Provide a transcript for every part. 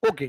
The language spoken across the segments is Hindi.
ओके,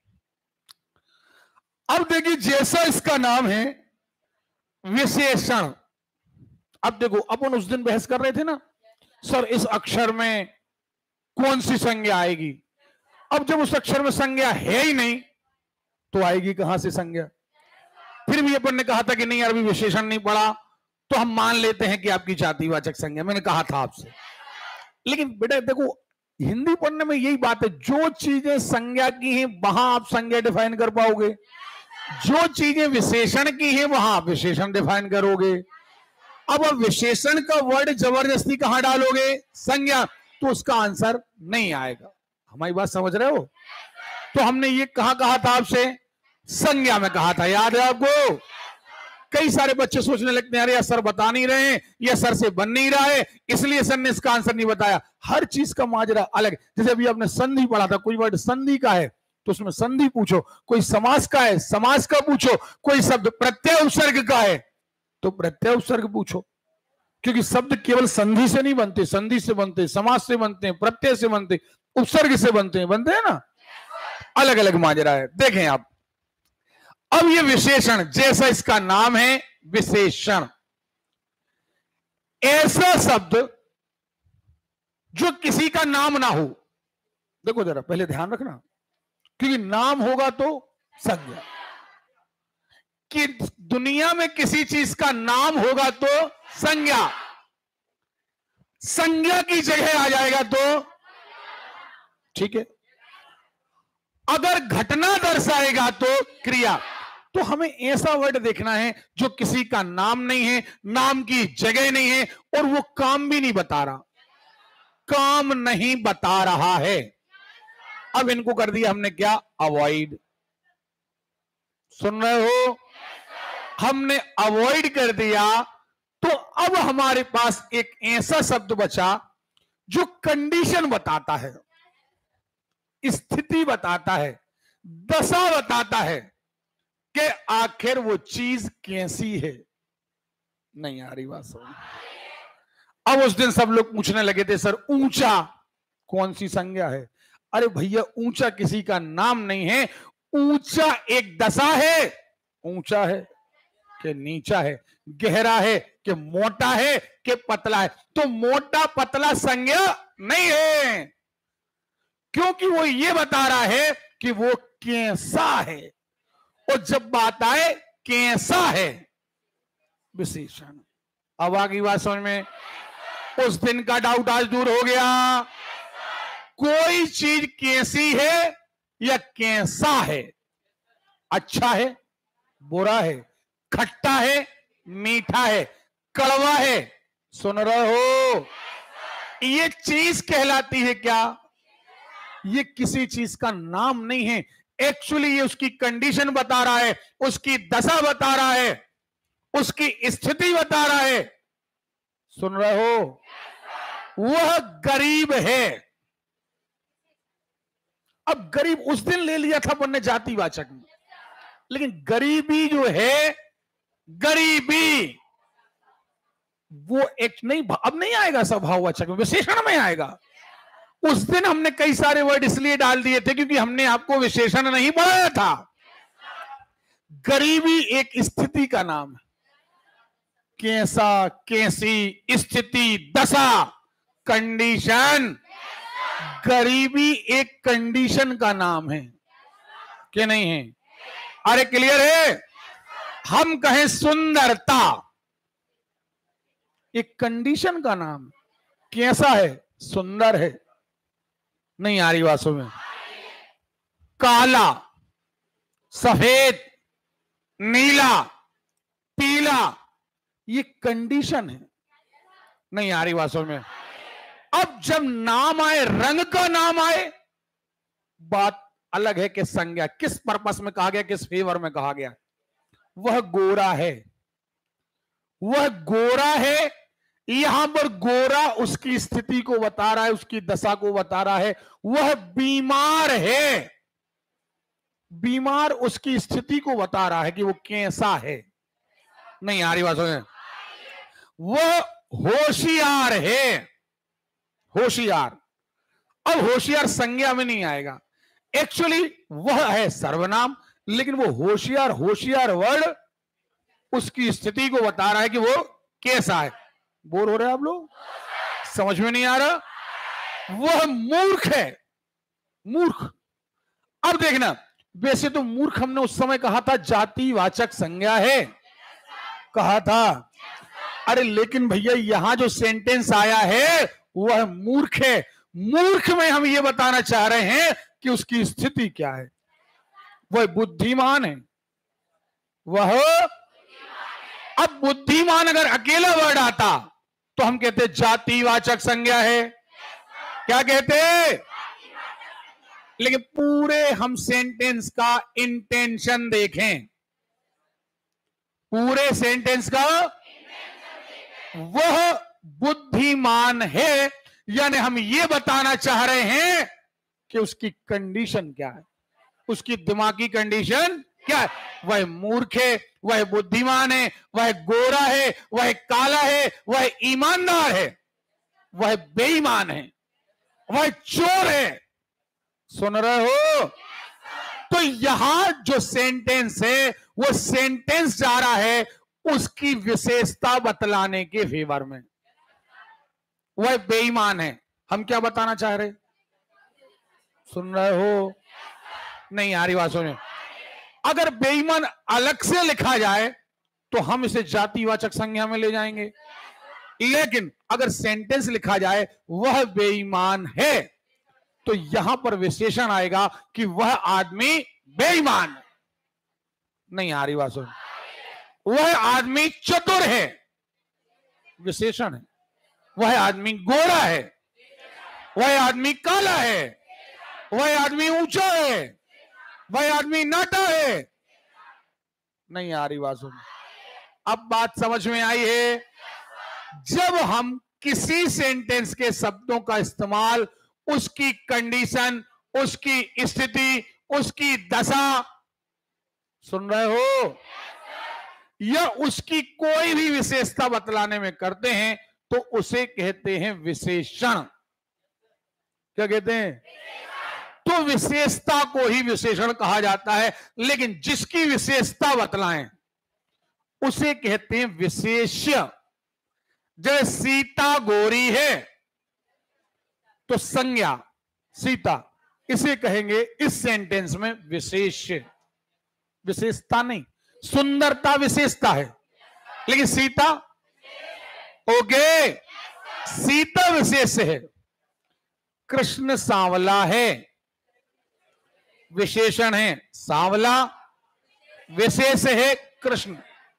अब देखिए जैसा इसका नाम है विशेषण। अब देखो, अपन उस दिन बहस कर रहे थे ना सर इस अक्षर में कौन सी संज्ञा आएगी। अब जब उस अक्षर में संज्ञा है ही नहीं तो आएगी कहां से संज्ञा। फिर भी अपन ने कहा था कि नहीं यार अभी विशेषण नहीं पढ़ा तो हम मान लेते हैं कि आपकी जातिवाचक संज्ञा। मैंने कहा था आपसे, लेकिन बेटा देखो हिंदी पढ़ने में यही बात है, जो चीजें संज्ञा की हैं वहां आप संज्ञा डिफाइन कर पाओगे, जो चीजें विशेषण की हैं वहां आप विशेषण डिफाइन करोगे। अब आप विशेषण का वर्ड जबरदस्ती कहां डालोगे, संज्ञा, तो उसका आंसर नहीं आएगा। हमारी बात समझ रहे हो। तो हमने ये कहा था आपसे, संज्ञा में कहा था, याद है आपको। कई सारे बच्चे सोचने लगते हैं अरे यार सर बता नहीं रहे हैं, या सर से बन नहीं रहा है इसलिए सर ने इसका आंसर नहीं बताया। हर चीज का माजरा अलग। जैसे अभी आपने संधि पढ़ा था, कोई वर्ड संधि का है तो उसमें संधि पूछो, कोई समास का है समास का पूछो, कोई शब्द प्रत्यय उपसर्ग का है तो प्रत्यय उपसर्ग पूछो, क्योंकि शब्द केवल संधि से नहीं बनते, संधि से बनते, समास से बनते हैं, प्रत्यय से बनते, उपसर्ग से बनते हैं ना, अलग अलग माजरा है। देखें आप, अब ये विशेषण जैसा इसका नाम है विशेषण, ऐसा शब्द जो किसी का नाम ना हो। देखो जरा पहले ध्यान रखना, क्योंकि नाम होगा तो संज्ञा, कि दुनिया में किसी चीज का नाम होगा तो संज्ञा, संज्ञा की जगह आ जाएगा तो ठीक है, अगर घटना दर्शाएगा तो क्रिया। तो हमें ऐसा वर्ड देखना है जो किसी का नाम नहीं है, नाम की जगह नहीं है, और वो काम भी नहीं बता रहा, काम नहीं बता रहा है। अब इनको कर दिया हमने क्या, अवॉइड। सुन रहे हो, हमने अवॉइड कर दिया। तो अब हमारे पास एक ऐसा शब्द बचा जो कंडीशन बताता है, स्थिति बताता है, दशा बताता है कि आखिर वो चीज कैसी है। नहीं आ रही बात समझ। अब उस दिन सब लोग पूछने लगे थे सर ऊंचा कौन सी संज्ञा है। अरे भैया ऊंचा किसी का नाम नहीं है, ऊंचा एक दशा है। ऊंचा है कि नीचा है, गहरा है कि मोटा है कि पतला है। तो मोटा पतला संज्ञा नहीं है, क्योंकि वो ये बता रहा है कि वो कैसा है, और जब बात आए कैसा है विशेषण। अब आगे बात समझ में, उस दिन का डाउट आज दूर हो गया। कोई चीज कैसी है या कैसा है, अच्छा है बुरा है, खट्टा है मीठा है, कड़वा है, सुन रहे हो, ये चीज कहलाती है क्या। ये किसी चीज का नाम नहीं है, एक्चुअली ये उसकी कंडीशन बता रहा है, उसकी दशा बता रहा है, उसकी स्थिति बता रहा है। सुन रहे हो, वह गरीब है। अब गरीब उस दिन ले लिया था अपन ने जातिवाचक में, लेकिन गरीबी जो है, गरीबी वो एक नहीं, अब नहीं आएगा स्वभाववाचक में, विशेषण में आएगा। उस दिन हमने कई सारे वर्ड इसलिए डाल दिए थे क्योंकि हमने आपको विशेषण नहीं पढ़ाया था। गरीबी एक स्थिति का नाम है, कैसा, कैसी, स्थिति, दशा, कंडीशन। गरीबी एक कंडीशन का नाम है कि नहीं है। अरे क्लियर है। हम कहें सुंदरता, एक कंडीशन का नाम, कैसा है, सुंदर है। नहीं आ रही बातों में। काला, सफेद, नीला, पीला, ये कंडीशन है। नहीं आ रही बातों में। अब जब नाम आए, रंग का नाम आए, बात अलग है कि संज्ञा किस पर्पस में कहा गया, किस फेवर में कहा गया। वह गोरा है, वह गोरा है। यहां पर गोरा उसकी स्थिति को बता रहा है, उसकी दशा को बता रहा है। वह बीमार है, बीमार उसकी स्थिति को बता रहा है कि वो कैसा है। नहीं आ रही बात समझ। वह होशियार है, होशियार। अब होशियार संज्ञा में नहीं आएगा, एक्चुअली वह है सर्वनाम, लेकिन वो होशियार होशियार वर्ड उसकी स्थिति को बता रहा है कि वो कैसा है। बोर हो रहे हैं आप लोग? समझ में नहीं आ रहा? वह मूर्ख है, मूर्ख। अब देखना, वैसे तो मूर्ख हमने उस समय कहा था जातिवाचक संज्ञा है, कहा था। अरे लेकिन भैया यहां जो सेंटेंस आया है वह मूर्ख है। मूर्ख में हम ये बताना चाह रहे हैं कि उसकी स्थिति क्या है। वह बुद्धिमान है, वह। अब बुद्धिमान अगर अकेला वर्ड आता तो हम कहते जातिवाचक संज्ञा है, क्या कहते? लेकिन पूरे हम सेंटेंस का इंटेंशन देखें, पूरे सेंटेंस का, वह बुद्धिमान है, यानी हम ये बताना चाह रहे हैं कि उसकी कंडीशन क्या है, उसकी दिमागी कंडीशन क्या है। वह मूर्ख है, वह बुद्धिमान है, वह गोरा है, वह काला है, वह ईमानदार है, वह बेईमान है, वह चोर है। सुन रहे हो? तो यहां जो सेंटेंस है वो सेंटेंस जा रहा है उसकी विशेषता बतलाने के फेवर में। वह बेईमान है, हम क्या बताना चाह रहे? सुन रहे हो? नहीं आ रही बात समझ में? अगर बेईमान अलग से लिखा जाए तो हम इसे जातिवाचक संज्ञा में ले जाएंगे, लेकिन अगर सेंटेंस लिखा जाए वह बेईमान है तो यहां पर विशेषण आएगा कि वह आदमी बेईमान है। नहीं आ रही बात सुन? वह आदमी चतुर है, विशेषण है। वह आदमी गोरा है, वह आदमी काला है, वह आदमी ऊंचा है, वह आदमी नाटा है। नहीं आ रही बात सुन? अब बात समझ में आई है? जब हम किसी सेंटेंस के शब्दों का इस्तेमाल उसकी कंडीशन, उसकी स्थिति, उसकी दशा, सुन रहे हो, या उसकी कोई भी विशेषता बतलाने में करते हैं तो उसे कहते हैं विशेषण। क्या कहते हैं? तो विशेषता को ही विशेषण कहा जाता है, लेकिन जिसकी विशेषता बतलाएं उसे कहते हैं विशेष्य। जैसे सीता गोरी है तो संज्ञा सीता, इसे कहेंगे इस सेंटेंस में विशेष्य। विशेषता नहीं, सुंदरता विशेषता है, लेकिन सीता, ओके, सीता विशेष है। कृष्ण सांवला है, विशेषण है, सांवला विशेष है कृष्ण।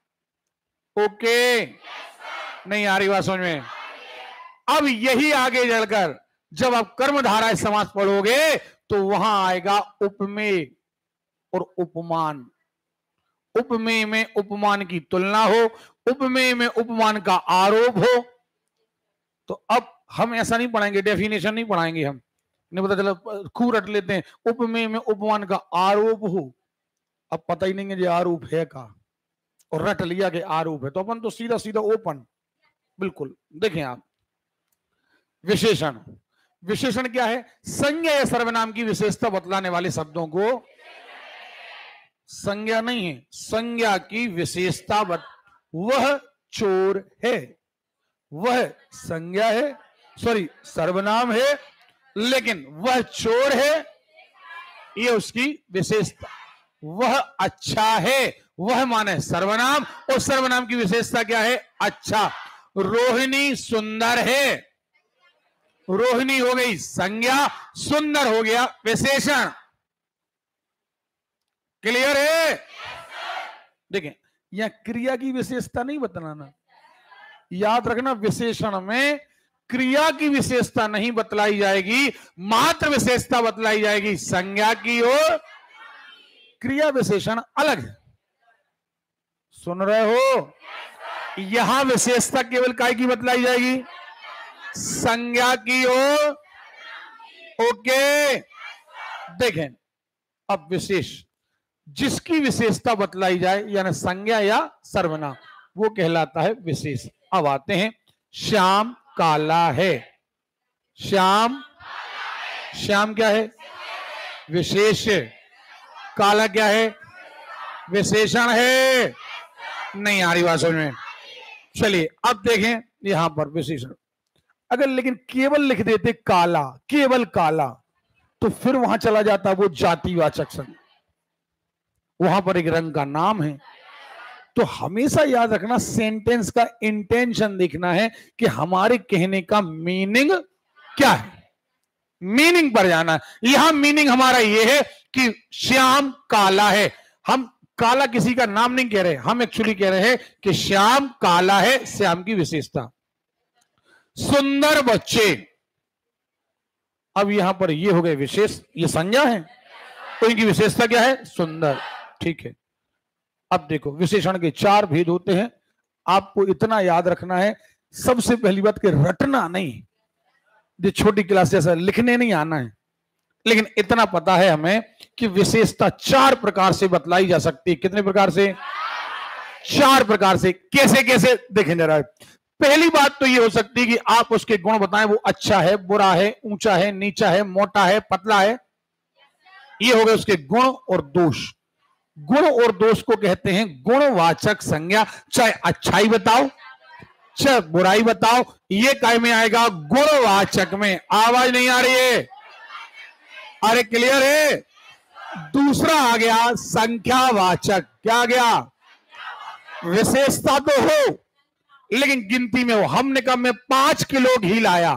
ओके, नहीं आ रही बात समझ में? अब यही आगे चलकर जब आप कर्मधारय समास पढ़ोगे तो वहां आएगा उपमेय और उपमान। उपमेय में उपमान की तुलना हो, उपमेय में उपमान का आरोप हो। तो अब हम ऐसा नहीं पढ़ाएंगे, डेफिनेशन नहीं पढ़ाएंगे, हम नहीं पता चला खूब रट लेते हैं। उपमेय में उपमान का आरोप हो, अब पता ही नहीं है ये आरोप है का, और रट लिया कि आरोप है, तो अपन तो सीधा सीधा ओपन। बिल्कुल देखें आप, विशेषण। विशेषण क्या है? संज्ञा या सर्वनाम की विशेषता बतलाने वाले शब्दों को, संज्ञा नहीं है, संज्ञा की विशेषता वह चोर है, वह संज्ञा है, सॉरी सर्वनाम है, लेकिन वह चोर है, ये उसकी विशेषता। वह अच्छा है, वह माने सर्वनाम, और सर्वनाम की विशेषता क्या है? अच्छा। रोहिणी सुंदर है, रोहिणी हो गई संज्ञा, सुंदर हो गया विशेषण। क्लियर है? देखें, यह क्रिया की विशेषता नहीं बताना, याद रखना, विशेषण में क्रिया की विशेषता नहीं बतलाई जाएगी, मात्र विशेषता बतलाई जाएगी संज्ञा की और क्रिया विशेषण अलग है। सुन रहे हो? यहां विशेषता केवल काय की बतलाई जाएगी? संज्ञा की और, ओके। देखें, अब विशेष जिसकी विशेषता बतलाई जाए, यानी संज्ञा या सर्वनाम, वो कहलाता है विशेष। अब आते हैं, श्याम काला है। श्याम, श्याम क्या है? विशेष। काला क्या है? विशेषण है। नहीं आ रही बात समझ में? चलिए अब देखें यहां पर विशेषण। अगर लेकिन केवल लिख देते काला, केवल काला, तो फिर वहां चला जाता वो जातिवाचक संज्ञा, वहां पर एक रंग का नाम है। तो हमेशा याद रखना सेंटेंस का इंटेंशन देखना है कि हमारे कहने का मीनिंग क्या है, मीनिंग पर जाना है। यहां मीनिंग हमारा यह है कि श्याम काला है। हम काला किसी का नाम नहीं कह रहे, हम एक्चुअली कह रहे हैं कि श्याम काला है, श्याम की विशेषता। सुंदर बच्चे, अब यहां पर ये हो गए विशेष, ये संज्ञा है, तो इनकी विशेषता क्या है? सुंदर। ठीक है, अब देखो विशेषण के 4 भेद होते हैं। आपको इतना याद रखना है, सबसे पहली बात कि रटना नहीं, जो छोटी क्लास जैसा लिखने नहीं आना है, लेकिन इतना पता है हमें कि विशेषता 4 प्रकार से बतलाई जा सकती है। कितने प्रकार से? 4 प्रकार से। कैसे कैसे देखें जरा। पहली बात तो ये हो सकती है कि आप उसके गुण बताएं, वो अच्छा है, बुरा है, ऊंचा है, नीचा है, मोटा है, पतला है। ये हो गए उसके गुण और दोष। गुण और दोष को कहते हैं गुणवाचक संज्ञा। चाहे अच्छाई बताओ चाहे बुराई बताओ, ये काय में आएगा? गुणवाचक में। आवाज नहीं आ रही है? अरे क्लियर है? दूसरा आ गया संख्यावाचक। क्या आ गया? विशेषता तो हो लेकिन गिनती में हो। हमने कहा मैं 5 किलो घी लाया,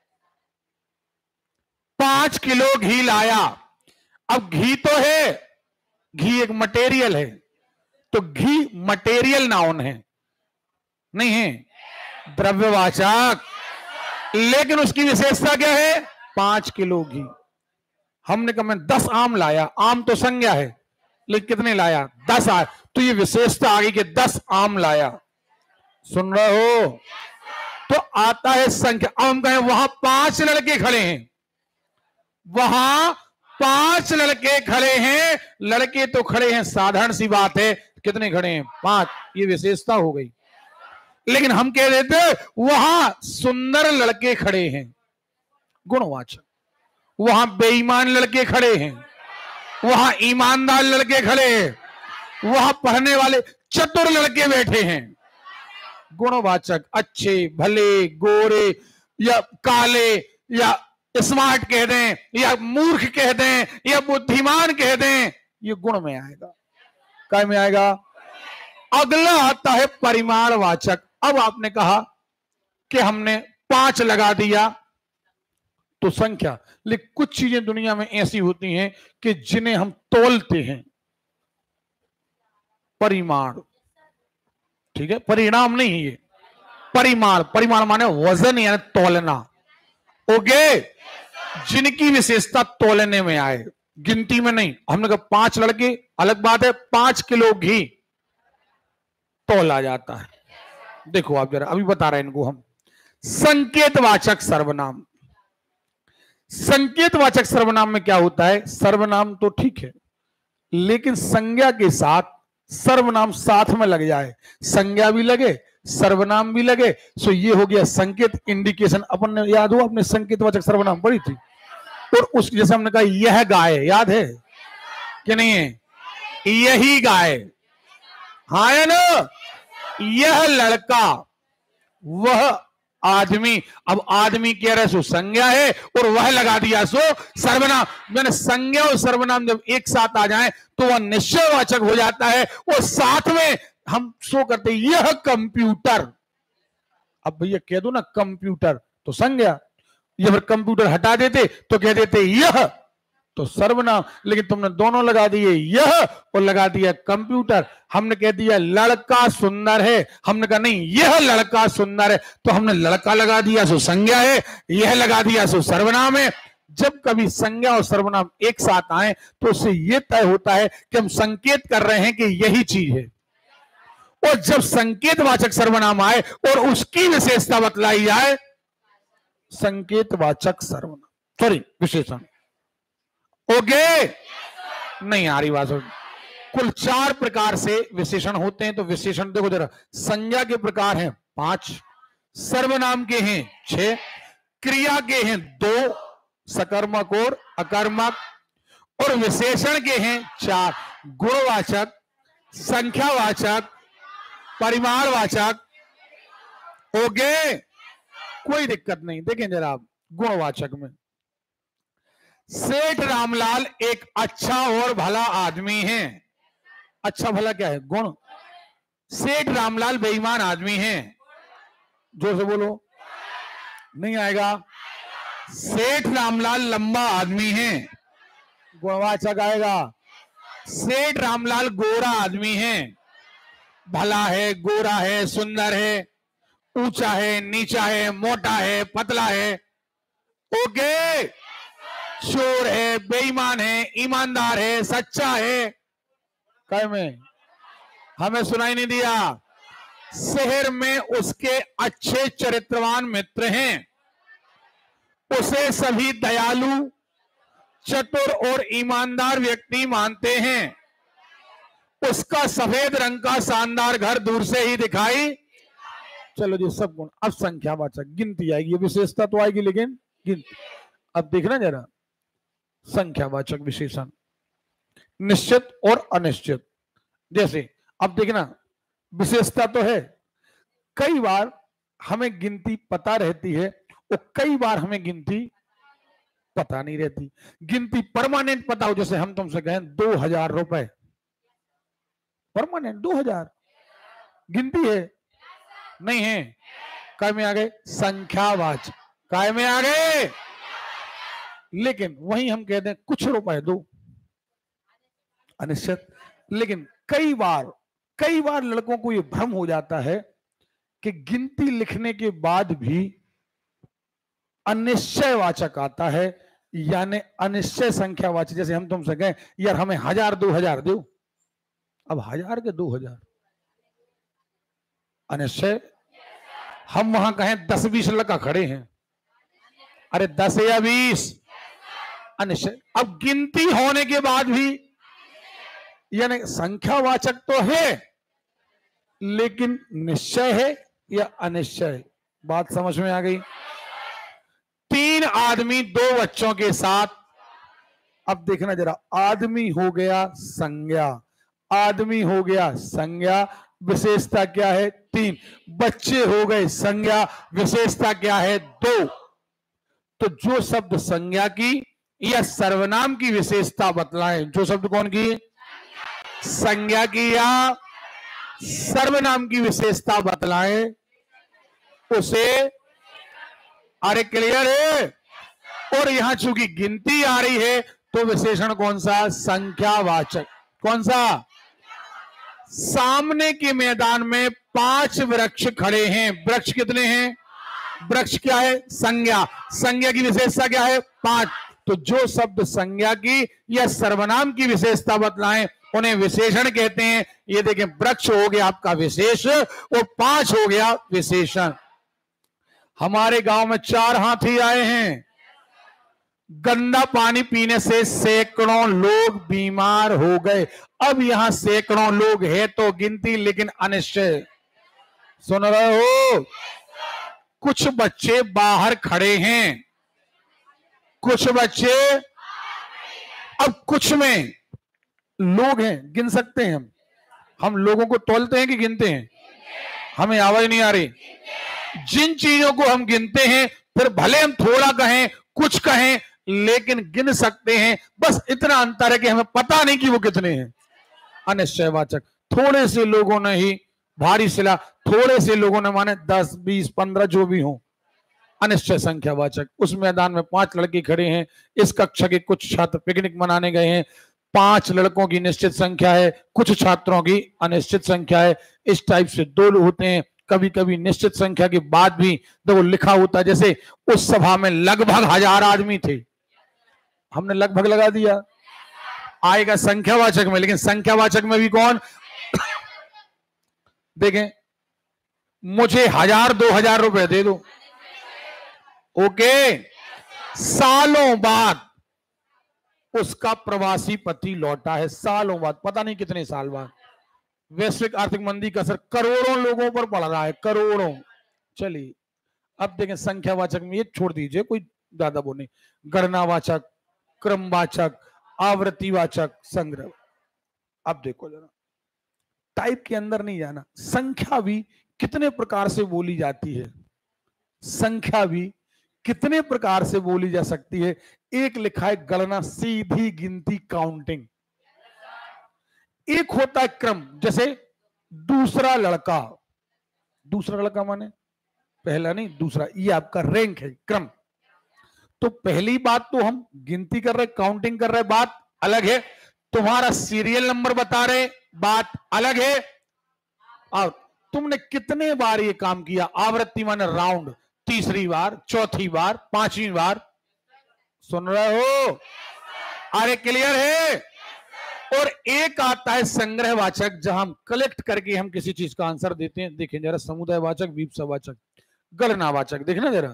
5 किलो घी लाया। अब घी तो है, घी एक मटेरियल है, तो घी मटेरियल नाउन है, नहीं है? द्रव्यवाचक। लेकिन उसकी विशेषता क्या है? 5 किलो घी। हमने कहा मैं 10 आम लाया, आम तो संज्ञा है, लेकिन कितने लाया? 10 आए, तो ये विशेषता आ गई कि 10 आम लाया। सुन रहे हो? तो आता है संख्या। अब हम कहें वहां 5 लड़के खड़े हैं, वहां 5 लड़के खड़े हैं। लड़के तो खड़े हैं, साधारण सी बात है, कितने खड़े हैं? 5। ये विशेषता हो गई। लेकिन हम कह देते वहां सुंदर लड़के खड़े हैं, गुणवाचक। वहां बेईमान लड़के खड़े हैं, वहां ईमानदार लड़के खड़े हैं, वहां पढ़ने वाले चतुर लड़के बैठे हैं, गुणवाचक। अच्छे, भले, गोरे या काले या स्मार्ट कह दें या मूर्ख कह दें या बुद्धिमान कह दें, ये गुण में आएगा। काय में आएगा? अगला आता है परिमाणवाचक। अब आपने कहा कि हमने 5 लगा दिया तो संख्या, लेकिन कुछ चीजें दुनिया में ऐसी होती हैं कि जिन्हें हम तोलते हैं, परिमाण। ठीक है, परिणाम नहीं, ये परिमाण। परिमाण माने वजन यानी तोलना। ओके, जिनकी विशेषता तोलने में आए, गिनती में नहीं। हमने कहा 5 लड़के, अलग बात है, 5 किलो घी तोला जाता है। देखो आप जरा, अभी बता रहे हैं इनको हम। संकेतवाचक सर्वनाम। संकेतवाचक सर्वनाम में क्या होता है? सर्वनाम तो ठीक है, लेकिन संज्ञा के साथ सर्वनाम साथ में लग जाए, संज्ञा भी लगे सर्वनाम भी लगे, सो ये हो गया संकेत, इंडिकेशन। अपन ने, याद हो आपने संकेतवाचक सर्वनाम पढ़ी थी? और उस जैसे हमने कहा यह गाय, याद है कि नहीं है? यही गाय, हाँ है ना? यह लड़का, वह आदमी। अब आदमी कह रहे सो संज्ञा है और वह लगा दिया सो सर्वनाम। मैंने संज्ञा और सर्वनाम जब एक साथ आ जाए तो वह निश्चयवाचक हो जाता है, और साथ में हम शो करते यह कंप्यूटर। अब भैया कह दो ना कंप्यूटर तो संज्ञा, ये फिर कंप्यूटर हटा देते तो कह देते यह, तो सर्वनाम। लेकिन तुमने दोनों लगा दिए, यह और लगा दिया कंप्यूटर। हमने कह दिया लड़का सुंदर है, हमने कहा नहीं यह लड़का सुंदर है, तो हमने लड़का लगा दिया सो संज्ञा है, यह लगा दिया सो सर्वनाम है। जब कभी संज्ञा और सर्वनाम एक साथ आए तो उससे यह तय होता है कि हम संकेत कर रहे हैं कि यही चीज है। और जब संकेतवाचक सर्वनाम आए और उसकी विशेषता बतलाई जाए, संकेतवाचक सर्वनाम, सॉरी विशेषण। ओके, नहीं आ रही बात। कुल 4 प्रकार से विशेषण होते हैं। तो विशेषण देखो जरा, संज्ञा के प्रकार हैं 5, सर्वनाम के हैं 6, क्रिया के हैं 2, सकर्मक और अकर्मक, और विशेषण के हैं 4, गुणवाचक, संख्यावाचक, परिमाणवाचक। ओके, कोई दिक्कत नहीं। देखें जरा आप गुणवाचक में, सेठ रामलाल एक अच्छा और भला आदमी है। अच्छा भला क्या है? गुण। सेठ रामलाल बेईमान आदमी है। जोर से बोलो, नहीं आएगा। सेठ रामलाल लंबा आदमी है, गुणवाचक आएगा। सेठ रामलाल गोरा आदमी है, भला है, गोरा है, सुंदर है, ऊंचा है, नीचा है, मोटा है, पतला है। ओके, चोर है, बेईमान है, ईमानदार है, सच्चा है। कह में हमें सुनाई नहीं दिया। शहर में उसके अच्छे चरित्रवान मित्र हैं, उसे सभी दयालु, चतुर और ईमानदार व्यक्ति मानते हैं। उसका सफेद रंग का शानदार घर दूर से ही दिखाई। चलो जी, सब गुण। अब संख्यावाचक, गिनती आएगी। ये विशेषता तो आएगी लेकिन गिनती। अब देखना जरा, संख्यावाचक विशेषण निश्चित और अनिश्चित। जैसे अब देखना, विशेषता तो है, कई बार हमें गिनती पता रहती है और कई बार हमें गिनती पता नहीं रहती। गिनती परमानेंट पता हो, जैसे हम तुमसे कहें 2000 रुपए, परमानेंट 2000 गिनती है? नहीं है। काय में आ गए? संख्यावाचक। काय में आ गए? लेकिन वहीं हम कहते हैं कुछ रुपए दो, अनिश्चित। लेकिन कई बार लड़कों को यह भ्रम हो जाता है कि गिनती लिखने के बाद भी अनिश्चयवाचक आता है, यानी अनिश्चय संख्यावाचक। जैसे हम तुमसे कहें यार हमें 1000 2000 दो, अब 1000 के 2000 अनिश्चय। हम वहां कहें 10-20 लड़का खड़े हैं, अरे 10 या 20 अनिश्चय। अब गिनती होने के बाद भी, यानी संख्यावाचक तो है लेकिन निश्चय है या अनिश्चय? बात समझ में आ गई? 3 आदमी 2 बच्चों के साथ। अब देखना जरा, आदमी हो गया संज्ञा, आदमी हो गया संज्ञा, विशेषता क्या है? 3। बच्चे हो गए संज्ञा, विशेषता क्या है? 2। तो जो शब्द संज्ञा की या सर्वनाम की विशेषता बतलाएं, जो शब्द कौन की? संज्ञा की या सर्वनाम की विशेषता बतलाएं, उसे, अरे क्लियर है? और यहां चूंकि गिनती आ रही है तो विशेषण कौन सा? संख्यावाचक। कौन सा? सामने के मैदान में 5 वृक्ष खड़े हैं। वृक्ष कितने हैं? वृक्ष क्या है? संज्ञा। संज्ञा की विशेषता क्या है? 5। तो जो शब्द संज्ञा की या सर्वनाम की विशेषता बतलाएं उन्हें विशेषण कहते हैं। ये देखें, वृक्ष हो गया आपका विशेष और 5 हो गया विशेषण। हमारे गांव में 4 हाथी आए हैं। गंदा पानी पीने से सैकड़ों लोग बीमार हो गए। अब यहां सैकड़ों लोग है तो गिनती लेकिन अनिश्चय। सुन रहे हो? कुछ बच्चे बाहर खड़े हैं, कुछ बच्चे, अब कुछ में लोग हैं, गिन सकते हैं हम लोगों को तोलते हैं कि गिनते हैं? हमें आवाज नहीं आ रही। जिन चीजों को हम गिनते हैं, फिर भले हम थोड़ा कहें कुछ कहें लेकिन गिन सकते हैं। बस इतना अंतर है कि हमें पता नहीं कि वो कितने हैं। अनिश्चयवाचक। थोड़े से लोगों ने ही भारी सिला, थोड़े से लोगों ने माने 10 20 15 जो भी हो। अनिश्चय संख्यावाचक। उस मैदान में 5 लड़के खड़े हैं, इस कक्षा के कुछ छात्र पिकनिक मनाने गए हैं। 5 लड़कों की निश्चित संख्या है, कुछ छात्रों की अनिश्चित संख्या है। इस टाइप से 2 लोग होते हैं। कभी कभी निश्चित संख्या के बाद भी तो लिखा होता है, जैसे उस सभा में लगभग 1000 आदमी थे, हमने लगभग लगा दिया, आएगा संख्यावाचक में। लेकिन संख्यावाचक में भी कौन? देखें, मुझे 1000 2000 रुपए दे दो, ओके। सालों बाद उसका प्रवासी पति लौटा है, सालों बाद, पता नहीं कितने साल बाद। वैश्विक आर्थिक मंदी का असर करोड़ों लोगों पर पड़ रहा है, करोड़ों। चलिए अब देखें संख्यावाचक में, ये छोड़ दीजिए, कोई ज्यादा वो नहीं। गणनावाचक, क्रमवाचक, आवृत्तिवाचक संग्रह। अब देखो जरा, टाइप के अंदर नहीं जाना, संख्या भी कितने प्रकार से बोली जाती है, संख्या भी कितने प्रकार से बोली जा सकती है। एक लिखा है गणना, सीधी गिनती, काउंटिंग। एक होता है क्रम, जैसे दूसरा लड़का, दूसरा लड़का माने पहला नहीं दूसरा, ये आपका रैंक है, क्रम। तो पहली बात तो हम गिनती कर रहे, काउंटिंग कर रहे, बात अलग है। तुम्हारा सीरियल नंबर बता रहे, बात अलग है। और तुमने कितने बार ये काम किया, आवृत्ति माने राउंड, तीसरी बार, चौथी बार, पांचवी बार, सुन रहे हो? अरे क्लियर है? और एक आता है संग्रहवाचक, जहां हम कलेक्ट करके हम किसी चीज का आंसर देते हैं। देखें जरा, समुदायवाचक, वीपसावाचक, गणनावाचक। देखना जरा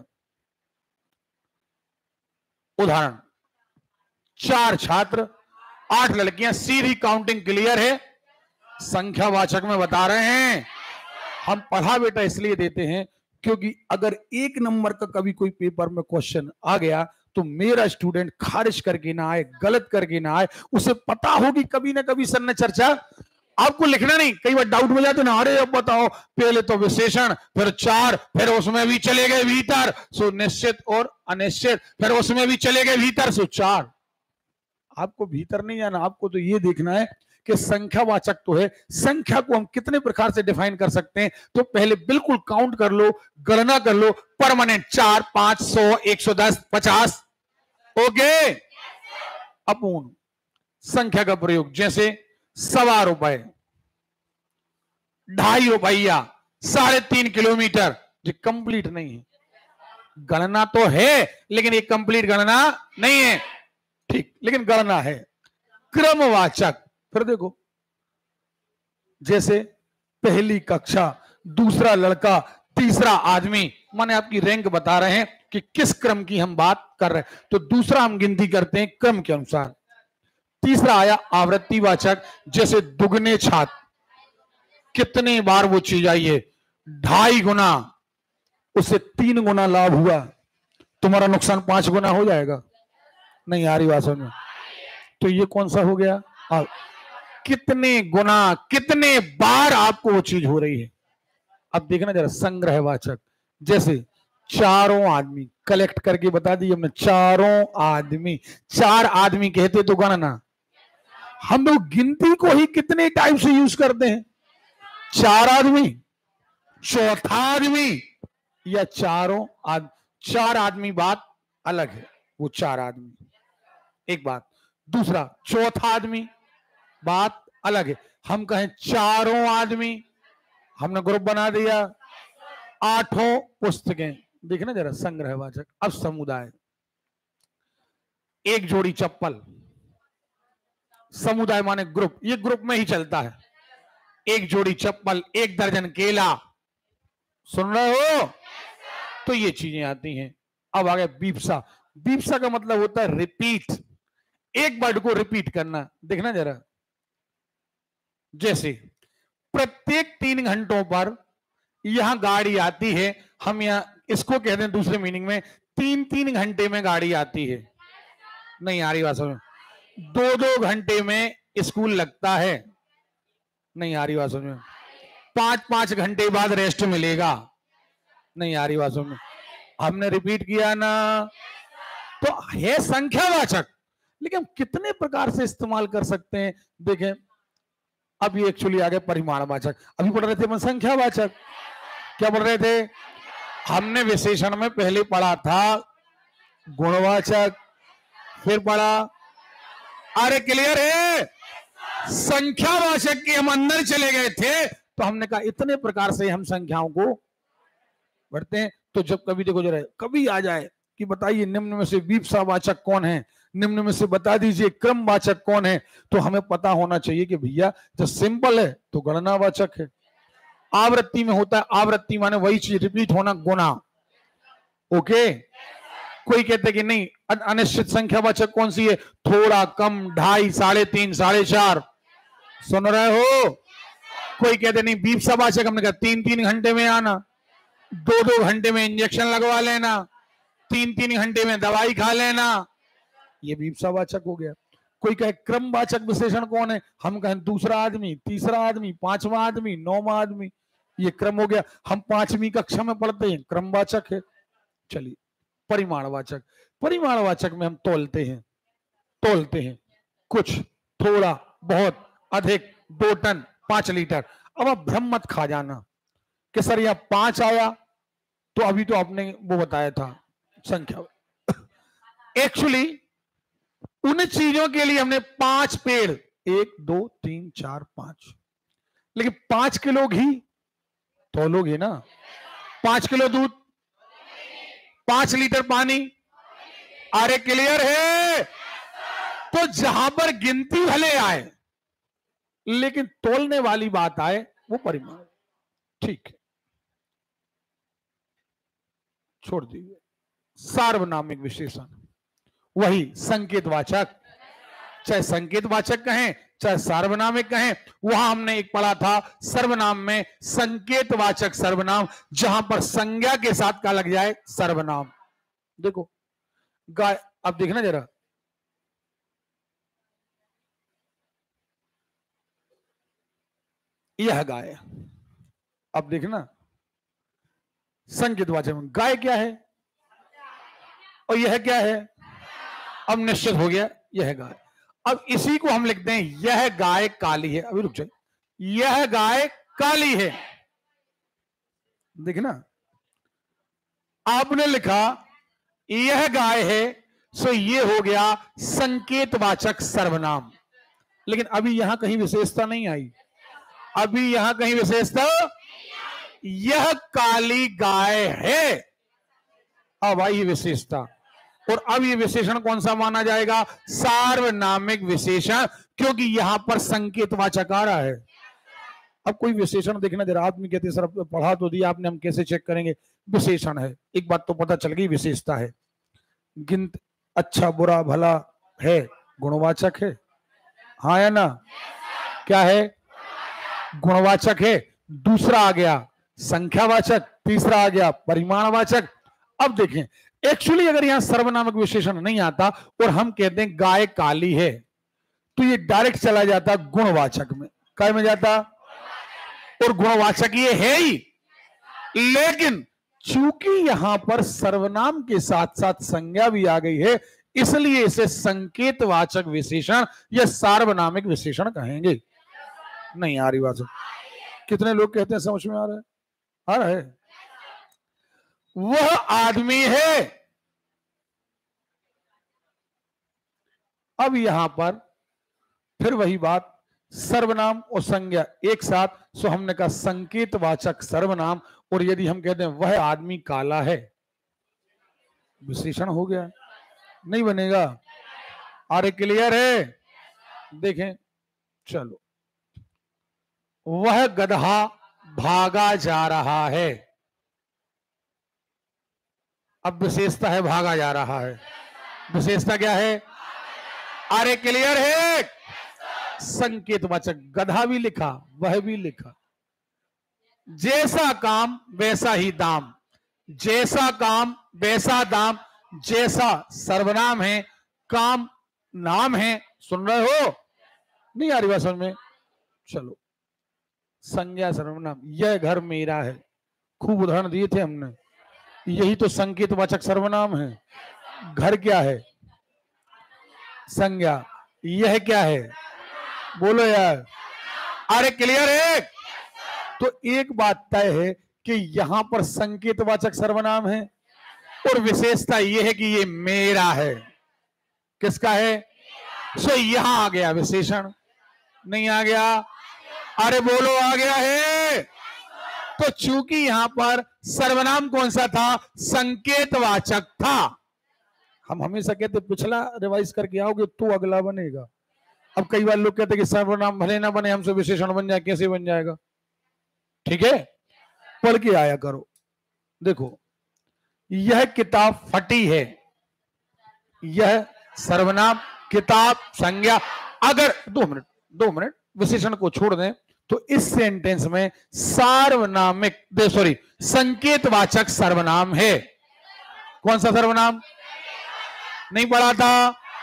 उदाहरण, 4 छात्र, 8 लड़कियां, सीधी काउंटिंग क्लियर है। संख्यावाचक में बता रहे हैं हम। पढ़ा बेटा इसलिए देते हैं क्योंकि अगर 1 नंबर का कभी कोई पेपर में क्वेश्चन आ गया तो मेरा स्टूडेंट खारिज करके ना आए, गलत करके ना आए, उसे पता होगी कभी ना कभी सर ने चर्चा। आपको लिखना नहीं, कई बार डाउट हो जाते ना, अरे अब बताओ, पहले तो विशेषण, फिर 4, फिर उसमें भी चले गए भीतर, सो निश्चित और अनिश्चित, फिर उसमें भी चले गए भीतर, सो 4। आपको भीतर नहीं जाना, आपको तो ये देखना है कि संख्यावाचक तो है, संख्या को हम कितने प्रकार से डिफाइन कर सकते हैं। तो पहले बिल्कुल काउंट कर लो, गणना कर लो, परमानेंट 4, 5, 100, 110, 50। ओके। अपूर्ण संख्या का प्रयोग, जैसे 1.25 रुपए, 2.5 रुपया, 3.5 किलोमीटर, ये कंप्लीट नहीं है। गणना तो है लेकिन ये कंप्लीट गणना नहीं है, ठीक, लेकिन गणना है। क्रमवाचक, फिर देखो, जैसे पहली कक्षा, दूसरा लड़का, तीसरा आदमी, माने आपकी रैंक बता रहे हैं कि किस क्रम की हम बात कर रहे हैं। तो दूसरा हम गिनती करते हैं क्रम के अनुसार। तीसरा आया आवृत्तिवाचक, जैसे दुगने छात्र, कितने बार वो चीज आई है, 2.5 गुना, उससे 3 गुना लाभ हुआ, तुम्हारा नुकसान 5 गुना हो जाएगा। नहीं आ रही बात समझ में? तो ये कौन सा हो गया? कितने गुना, कितने बार आपको वो चीज हो रही है। अब देखना जरा संग्रहवाचक, जैसे चारों आदमी, कलेक्ट करके बता दिए हमने, चारों आदमी, 4 आदमी कहते तो गणना। हम लोग गिनती को ही कितने टाइप से यूज करते हैं, 4 आदमी, चौथा आदमी, या चारों 4 आदमी, बात अलग है, वो 4 आदमी एक बात। दूसरा चौथा आदमी, बात अलग है। हम कहें चारों आदमी, हमने ग्रुप बना दिया, 8 पुस्तकें। देखना जरा संग्रहवाचक। अब समुदाय, एक जोड़ी चप्पल, समुदाय माने ग्रुप, ये ग्रुप में ही चलता है। एक जोड़ी चप्पल, 1 दर्जन केला, सुन रहे हो? तो ये चीजें आती हैं। अब आ गया बीपसा। बीपसा का मतलब होता है रिपीट, एक वर्ड को रिपीट करना। देखना जरा, जैसे प्रत्येक 3 घंटों पर यहां गाड़ी आती है, हम यहां इसको कहते हैं दूसरे मीनिंग में, 3-3 घंटे में गाड़ी आती है। नहीं आ रही बात समझ? 2-2 घंटे में स्कूल लगता है। नहीं आ रही बात समझ? 5-5 घंटे बाद रेस्ट मिलेगा। नहीं आ रही बात समझ? हमने रिपीट किया ना। तो है संख्यावाचक, लेकिन हम कितने प्रकार से इस्तेमाल कर सकते हैं। देखें, अब ये एक्चुअली आ गया परिमाणवाचक। अभी पढ़ रहे थे अपन संख्यावाचक, क्या पढ़ रहे थे? हमने विशेषण में पहले पढ़ा था गुणवाचक, फिर पढ़ा, अरे क्लियर है, संख्यावाचक के हम अंदर चले गए थे। तो हमने कहा इतने प्रकार से हम संख्याओं को पढ़ते हैं। तो जब कभी देखो जरा, कभी आ जाए कि बताइए निम्न में से वीपसावाचक कौन है, निम्न में से बता दीजिए क्रमवाचक कौन है, तो हमें पता होना चाहिए कि भैया जब सिंपल है तो गणनावाचक है। आवृत्ति में होता है, आवृत्ति माने वही चीज रिपीट होना, गुना। ओके। कोई कहते कि नहीं, अनिश्चित संख्यावाचक कौन सी है? थोड़ा कम, 2.5, 3.5, 4.5, सुन रहे हो? कोई कहते नहीं वीपसावाचक, हमने कहा 3-3 घंटे में आना, 2-2 घंटे में इंजेक्शन लगवा लेना, 3-3 घंटे में दवाई खा लेना, ये वीपसावाचक हो गया। कोई कहे क्रमवाचक विशेषण कौन है, हम कहें दूसरा आदमी, तीसरा आदमी, पांचवा आदमी, नौवां आदमी, ये क्रम हो गया। हम 5वीं कक्षा में पढ़ते हैं क्रमवाचक है। चलिए परिमाणवाचक, परिमाणवाचक में हम तोलते हैं कुछ, थोड़ा, बहुत, अधिक, 2 टन, 5 लीटर। अब आप भ्रम मत खा जाना कि सर यहां 5 आया, तो अभी तो आपने वो बताया था संख्या। एक्चुअली उन चीजों के लिए हमने 5 पेड़, 1 2 3 4 5, लेकिन 5 किलो घी तोलोगे ना, 5 किलो दूध, 5 लीटर पानी, अरे क्लियर है? तो जहां पर गिनती भले आए लेकिन तोलने वाली बात आए वो परिमाण, ठीक है, छोड़ दीजिए। सार्वनामिक विशेषण वही संकेतवाचक, चाहे संकेतवाचक कहें चाहे सार्वनामिक कहें। वहां हमने एक पढ़ा था सर्वनाम में संकेतवाचक सर्वनाम, जहां पर संज्ञा के साथ क्या लग जाए, सर्वनाम। देखो गाय, अब देखना जरा, यह गाय, अब देखना संकेतवाचक में गाय क्या है और यह क्या है, अब निश्चित हो गया यह गाय। अब इसी को हम लिखते हैं यह गाय काली है। अभी रुक जाए, यह गाय काली है, देखना आपने लिखा यह गाय है, सो ये हो गया संकेतवाचक सर्वनाम। लेकिन अभी यहां कहीं विशेषता नहीं आई, अभी यहां कहीं विशेषता, यह काली गाय है, अब आई विशेषता। और अब ये विशेषण कौन सा माना जाएगा, सार्वनामिक विशेषण, क्योंकि यहां पर संकेतवाचक आ रहा है। अब कोई विशेषण देखना जरा, आदमी कहते सर पढ़ा तो दिया आपने, हम कैसे चेक करेंगे, विशेषण है, एक बात तो पता चल गई विशेषता है। गिनती, अच्छा बुरा भला है, गुणवाचक है, हाँ या ना, क्या है, गुणवाचक है। दूसरा आ गया संख्यावाचक, तीसरा आ गया परिमाणवाचक। अब देखें एक्चुअली अगर यहां सर्वनामक विशेषण नहीं आता और हम कहते हैं गाय काली है, तो ये डायरेक्ट चला जाता गुणवाचक में, काय में जाता, और गुणवाचक ये है ही। लेकिन चूंकि यहां पर सर्वनाम के साथ साथ संज्ञा भी आ गई है, इसलिए इसे संकेतवाचक विशेषण या सार्वनामिक विशेषण कहेंगे। नहीं आ रही बात, कितने लोग कहते हैं समझ में आ रहा है, आ रहा है? वह आदमी है। अब यहां पर फिर वही बात, सर्वनाम और संज्ञा एक साथ, सो हमने कहा संकेतवाचक सर्वनाम। और यदि हम कहते हैं वह आदमी काला है, विशेषण हो गया, नहीं बनेगा, अरे क्लियर है? देखें चलो, वह गधा भागा जा रहा है, अब विशेषता है भागा जा रहा है, विशेषता क्या है, अरे क्लियर है? संकेतवाचक, गधा भी लिखा वह भी लिखा। जैसा काम वैसा ही दाम, जैसा काम वैसा दाम, जैसा सर्वनाम है, काम नाम है, सुन रहे हो, नहीं आ रही बात समझ में? चलो संज्ञा सर्वनाम, यह घर मेरा है, खूब उदाहरण दिए थे हमने, यही तो संकेतवाचक सर्वनाम है। घर क्या है, संज्ञा, यह क्या है, बोलो यार, अरे क्लियर है? तो एक बात तय है कि यहां पर संकेतवाचक सर्वनाम है और विशेषता यह है कि ये मेरा है, किसका है, सो यहां आ गया विशेषण, नहीं आ गया, अरे बोलो आ गया है। तो चूंकि यहां पर सर्वनाम कौन सा था, संकेतवाचक था। हम हमेशा कहते पिछला रिवाइज करके आओगे तो अगला बनेगा। अब कई बार लोग कहते कि सर्वनाम भले ना बने हमसे विशेषण बन जाए, कैसे बन जाएगा? ठीक है, पढ़ के आया करो। देखो यह किताब फटी है, यह सर्वनाम, किताब संज्ञा। अगर 2 मिनट विशेषण को छोड़ दें तो इस सेंटेंस में सार्वनामिक, सॉरी, संकेतवाचक सर्वनाम है। कौन सा सर्वनाम? नहीं पढ़ा था?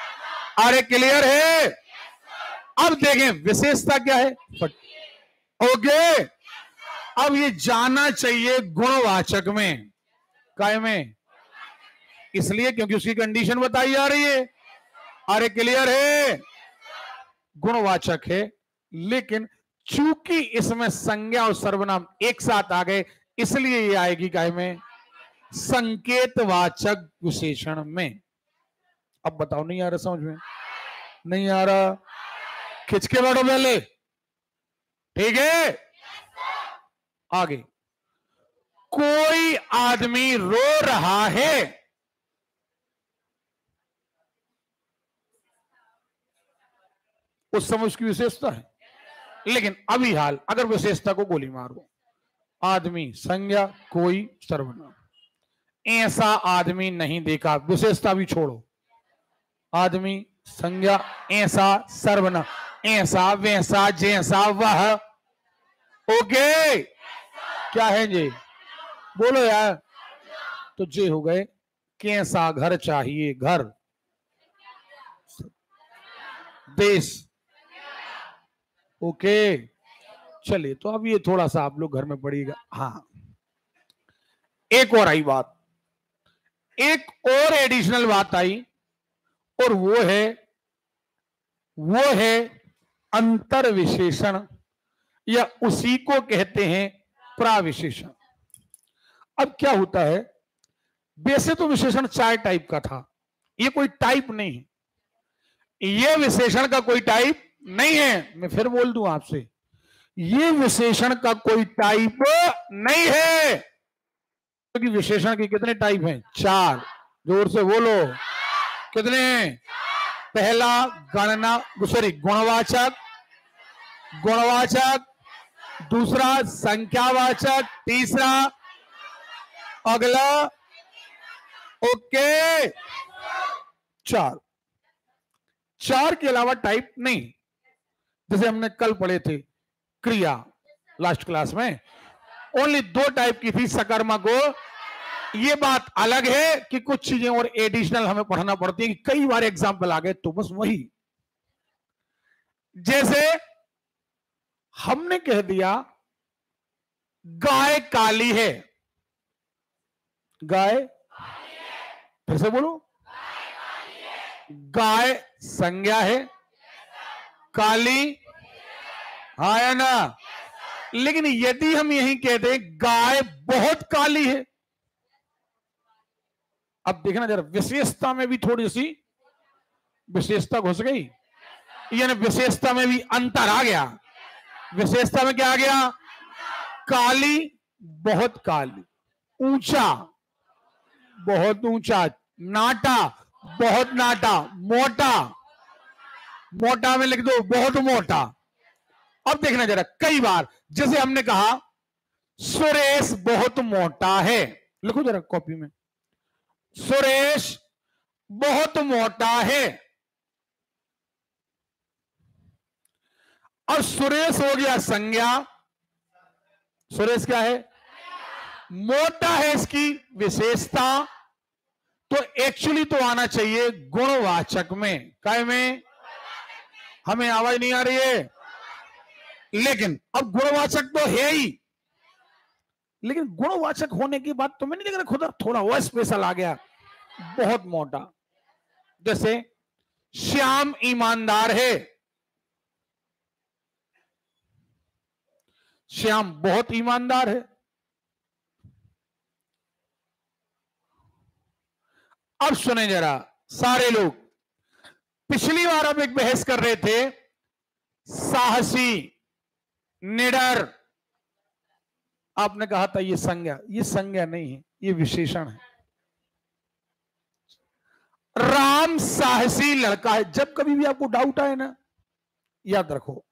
अरे क्लियर है? अब देखें विशेषता क्या है, ओके। अब ये जाना चाहिए गुणवाचक में, काय में, इसलिए क्योंकि उसकी कंडीशन बताई जा रही है। अरे क्लियर है? गुणवाचक है, लेकिन चूंकि इसमें संज्ञा और सर्वनाम एक साथ आ गए, इसलिए ये आएगी काय में, संकेतवाचक विशेषण में। अब बताओ, नहीं आ रहा समझ में? नहीं आ रहा? खिंच के बैठो पहले, ठीक है? आगे, कोई आदमी रो रहा है, उस समय उसकी विशेषता है। लेकिन अभी हाल अगर विशेषता को गोली मारो, आदमी संज्ञा, कोई सर्वनाम, ऐसा आदमी नहीं देखा, विशेषता भी छोड़ो, आदमी संज्ञा, ऐसा सर्वनाम, ऐसा वैसा जैसा वह, ओके। क्या है जी? बोलो यार। तो जे हो गए, कैसा घर चाहिए, घर, देश, ओके। चलिए, तो अब ये थोड़ा सा आप लोग घर में पड़ेगा। हाँ, एक और आई बात, एक और एडिशनल बात आई, और वो है अंतर विशेषण, या उसी को कहते हैं प्राविशेषण। अब क्या होता है, वैसे तो विशेषण 4 टाइप का था, ये कोई टाइप नहीं है, ये विशेषण का कोई टाइप नहीं है। मैं फिर बोल दूं आपसे, ये विशेषण का कोई टाइप नहीं है, क्योंकि तो विशेषण के कितने टाइप हैं? 4। जोर से बोलो, कितने? पहला गणना, सॉरी गुणवाचक, दूसरा संख्यावाचक, तीसरा, अगला, ओके, 4 के अलावा टाइप नहीं। जैसे हमने कल पढ़े थे क्रिया लास्ट क्लास में, ओनली 2 टाइप की थी, सकर्मक को। ये बात अलग है कि कुछ चीजें और एडिशनल हमें पढ़ना पड़ती है, कि कई बार एग्जाम्पल आ गए, तो बस वही, जैसे हमने कह दिया गाय काली है, गाय, फिर से बोलो, गाय संज्ञा है, काली, हाँ या ना? लेकिन यदि हम यही कहते हैं गाय बहुत काली है, अब देखना जरा, विशेषता में भी थोड़ी सी विशेषता घुस गई, यानी विशेषता में भी अंतर आ गया। विशेषता में क्या आ गया? काली, बहुत काली, ऊंचा, बहुत ऊंचा, नाटा, बहुत नाटा, मोटा, मोटा में लिख दो बहुत मोटा। अब देखना जरा, कई बार जैसे हमने कहा सुरेश बहुत मोटा है, लिखो जरा कॉपी में, सुरेश बहुत मोटा है। और सुरेश हो गया संज्ञा, सुरेश क्या है? मोटा है, इसकी विशेषता, तो एक्चुअली तो आना चाहिए गुणवाचक में, काय में? हमें आवाज नहीं आ रही है, लेकिन अब गुणवाचक तो है ही, लेकिन गुणवाचक होने की बात तो मैं नहीं देख रहा, खुद थोड़ा और स्पेशल आ गया, बहुत मोटा। जैसे श्याम ईमानदार है, श्याम बहुत ईमानदार है। अब सुने जरा सारे लोग, पिछली बार हम एक बहस कर रहे थे साहसी, निडर, आपने कहा था ये संज्ञा, ये संज्ञा नहीं है, ये विशेषण है। राम साहसी लड़का है। जब कभी भी आपको डाउट आए ना, याद रखो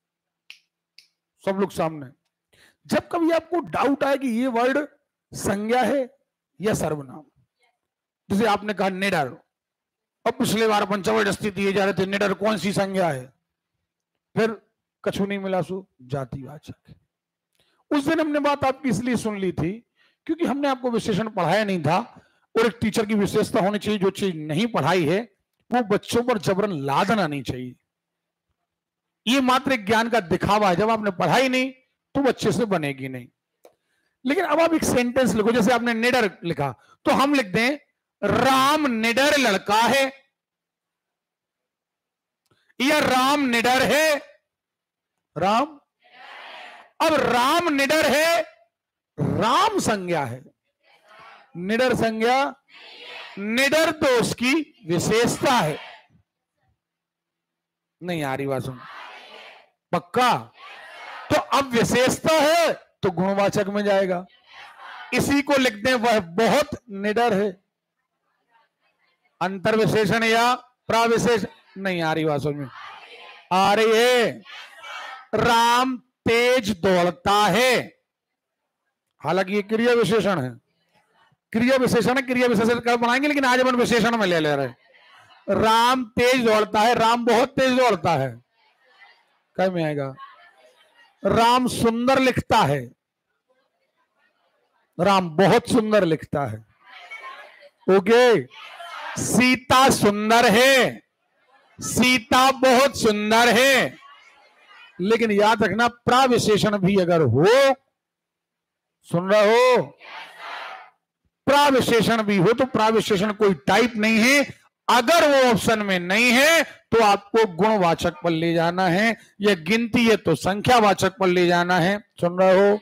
सब लोग सामने, जब कभी आपको डाउट आए कि ये वर्ड संज्ञा है या सर्वनाम, जैसे आपने कहा निडर, अब पिछले बार अपन जबरदस्ती दिए जा रहे थे निडर कौन सी संज्ञा है, फिर कछु नहीं मिला सो जातिवाचक। उस दिन हमने बात आपकी इसलिए सुन ली थी क्योंकि हमने आपको विशेषण पढ़ाया नहीं था, और एक टीचर की विशेषता होनी चाहिए, जो चीज नहीं पढ़ाई है वो बच्चों पर जबरन लादना नहीं चाहिए। ये मात्र एक ज्ञान का दिखावा है, जब आपने पढ़ाई नहीं तो वो अच्छे से बनेगी नहीं। लेकिन अब आप एक सेंटेंस लिखो, जैसे आपने निडर लिखा तो हम लिख दें राम निडर लड़का है, या राम निडर है। राम, अब राम निडर है, राम संज्ञा है, निडर संज्ञा, निडर तो उसकी विशेषता है। नहीं आ रही बात सुन, पक्का? तो अब विशेषता है तो गुणवाचक में जाएगा। इसी को लिख दें वह बहुत निडर है। अंतर विशेषण या प्राविशेषण? नहीं आ रही बात समझ में? आ रही है। राम तेज दौड़ता है, हालांकि ये क्रिया विशेषण है, क्रिया विशेषण है, क्रिया विशेषण कब बनाएंगे, लेकिन आज अपन विशेषण में ले रहे। राम तेज दौड़ता है, राम बहुत तेज दौड़ता है, क्या में आएगा? राम सुंदर लिखता है, राम बहुत सुंदर लिखता है। ओके। सीता सुंदर है, सीता बहुत सुंदर है। लेकिन याद रखना प्राविशेषण भी अगर हो, सुन रहे हो, प्राविशेषण भी हो तो प्राविशेषण कोई टाइप नहीं है। अगर वो ऑप्शन में नहीं है तो आपको गुणवाचक पर ले जाना है, या गिनती है तो संख्यावाचक पर ले जाना है। सुन रहे हो?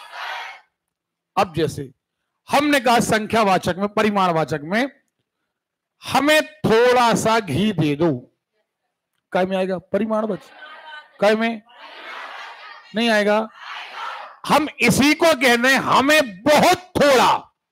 अब जैसे हमने कहा संख्यावाचक में, परिमाणवाचक में हमें थोड़ा सा घी दे दो, काय में आएगा? परिमाणवाचक। काय में नहीं आएगा? हम इसी को कहते हैं हमें बहुत थोड़ा।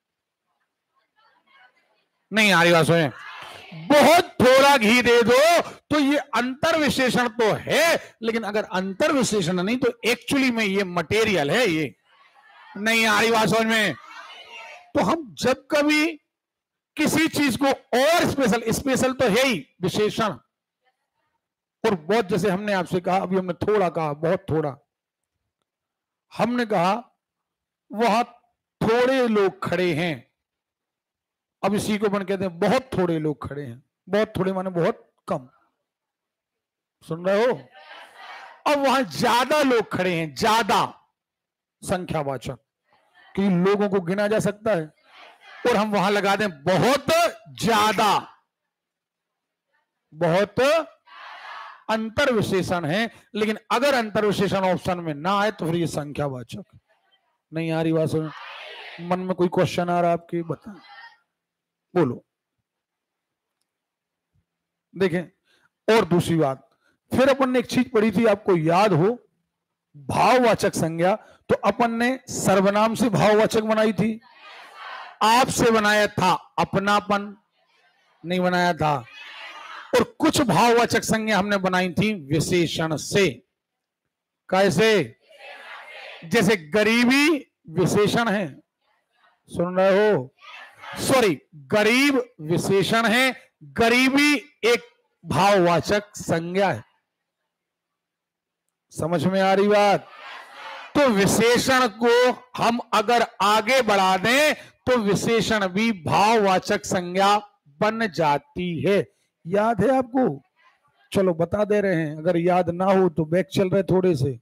नहीं आ रही बात सुनिए, बहुत थोड़ा घी दे दो तो ये अंतर विशेषण तो है, लेकिन अगर अंतर विशेषण नहीं तो एक्चुअली में ये मटेरियल है। ये नहीं आ रही बात समझ में? तो हम जब कभी किसी चीज को और स्पेशल, स्पेशल तो है ही विशेषण, और बहुत, जैसे हमने आपसे कहा, अभी हमने थोड़ा कहा, बहुत थोड़ा, हमने कहा वहां थोड़े लोग खड़े हैं। अब इसी को अपन कहते हैं बहुत थोड़े लोग खड़े हैं। बहुत थोड़े माने बहुत कम। सुन रहे हो? अब वहां ज्यादा लोग खड़े हैं, ज्यादा संख्यावाचक, कि लोगों को गिना जा सकता है, और हम वहां लगा दें बहुत ज्यादा। बहुत अंतर विशेषण है, लेकिन अगर अंतर विशेषण ऑप्शन में ना आए तो फिर ये संख्यावाचक। नहीं आ रही बात समझ? मन में कोई क्वेश्चन आ रहा है आपके? बता, बोलो। देखें, और दूसरी बात, फिर अपन ने एक चीज पढ़ी थी, आपको याद हो, भाववाचक संज्ञा। तो अपन ने सर्वनाम से भाववाचक बनाई थी, आपसे बनाया था अपनापन, नहीं बनाया था, और कुछ भाववाचक संज्ञा हमने बनाई थी विशेषण से। कैसे? जैसे गरीबी विशेषण है, सुन रहे हो? सॉरी, गरीब विशेषण है, गरीबी एक भाववाचक संज्ञा है। समझ में आ रही बात? तो विशेषण को हम अगर आगे बढ़ा दें तो विशेषण भी भाववाचक संज्ञा बन जाती है। याद है आपको? चलो बता दे रहे हैं, अगर याद ना हो तो बैक चल रहे थोड़े से,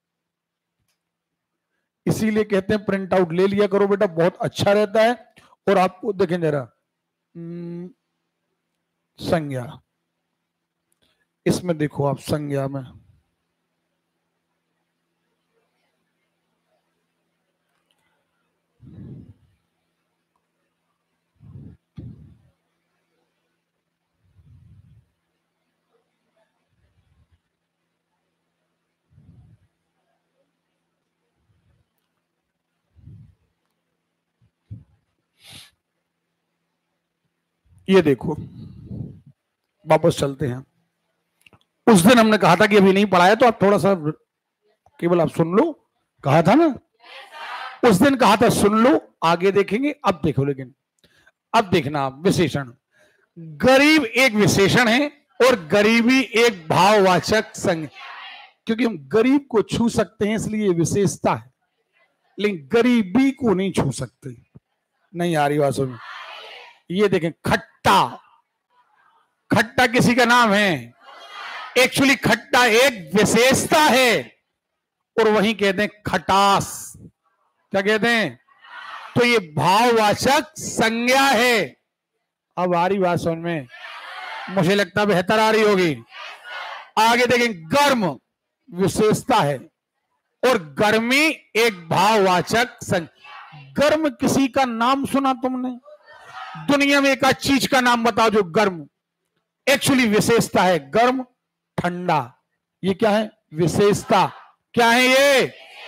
इसीलिए कहते हैं प्रिंट आउट ले लिया करो बेटा, बहुत अच्छा रहता है। और आपको देखें जरा, संज्ञा, इसमें देखो आप, संज्ञा में ये देखो, वापस चलते हैं। उस दिन हमने कहा था कि अभी नहीं पढ़ाया, तो आप थोड़ा सा केवल आप सुन लो, कहा था ना उस दिन, कहा था सुन लो, आगे देखेंगे। अब देखो, लेकिन अब देखना आप, विशेषण, गरीब एक विशेषण है और गरीबी एक भाववाचक संज्ञा, क्योंकि हम गरीब को छू सकते हैं इसलिए विशेषता है, लेकिन गरीबी को नहीं छू सकते। नहीं आ रही बात समझ? ये देखें, खट्टा, खट्टा किसी का नाम है? एक्चुअली खट्टा एक विशेषता है, और वहीं कहते हैं खटास। क्या कहते हैं? तो ये भाववाचक संज्ञा है। अब आ रही बात समझ में? मुझे लगता है बेहतर आ रही होगी। आगे देखें, गर्म विशेषता है और गर्मी एक भाववाचक संज्ञा। गर्म किसी का नाम सुना तुमने? दुनिया में एक चीज का नाम बताओ जो गर्म एक्चुअली विशेषता है। गर्म, ठंडा, ये क्या है? विशेषता। क्या है ये?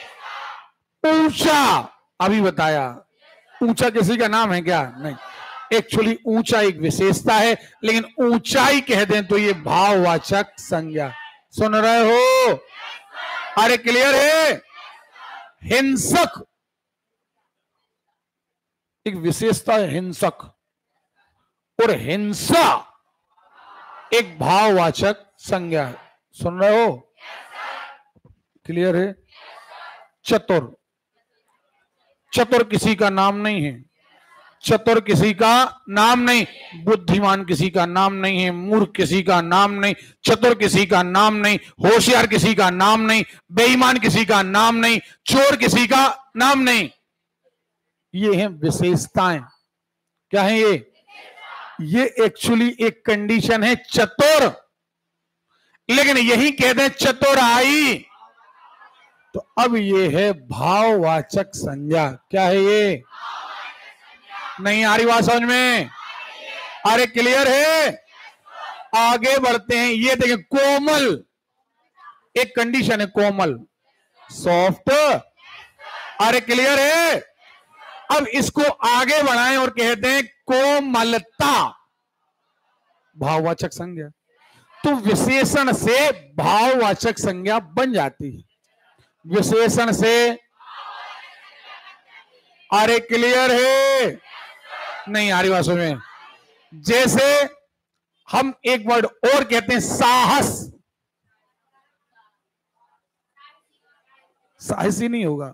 ऊंचा। अभी बताया, ऊंचा किसी का नाम है क्या? नहीं। एक्चुअली ऊंचा एक विशेषता है, लेकिन ऊंचाई कह दें तो ये भाववाचक संज्ञा। सुन रहे हो? अरे क्लियर है? हिंसक एक विशेषता है, हिंसक, और हिंसा एक भाववाचक संज्ञा है। सुन रहे हो? क्लियर है? चतुर, चतुर किसी का नाम नहीं है। चतुर किसी का नाम नहीं, बुद्धिमान किसी का नाम नहीं है, मूर्ख किसी का नाम नहीं, चतुर किसी का नाम नहीं, होशियार किसी का नाम नहीं, बेईमान किसी का नाम नहीं, चोर किसी का नाम नहीं। ये हैं विशेषताएं। क्या है ये एक्चुअली एक कंडीशन है, चतुर। लेकिन यही कहते हैं चतुराई। तो अब ये है भाववाचक संज्ञा। क्या है ये? नहीं आ रही बात समझ में? अरे क्लियर है? आगे बढ़ते हैं। ये देखें, कोमल एक कंडीशन है, कोमल, सॉफ्ट। अरे क्लियर है? अब इसको आगे बढ़ाएं और कहते हैं कोमलता, भाववाचक संज्ञा। तो विशेषण से भाववाचक संज्ञा बन जाती है। विशेषण से, अरे क्लियर है? नहीं आ रही बात समझ में? जैसे हम एक वर्ड और कहते हैं, साहस। साहसी नहीं होगा,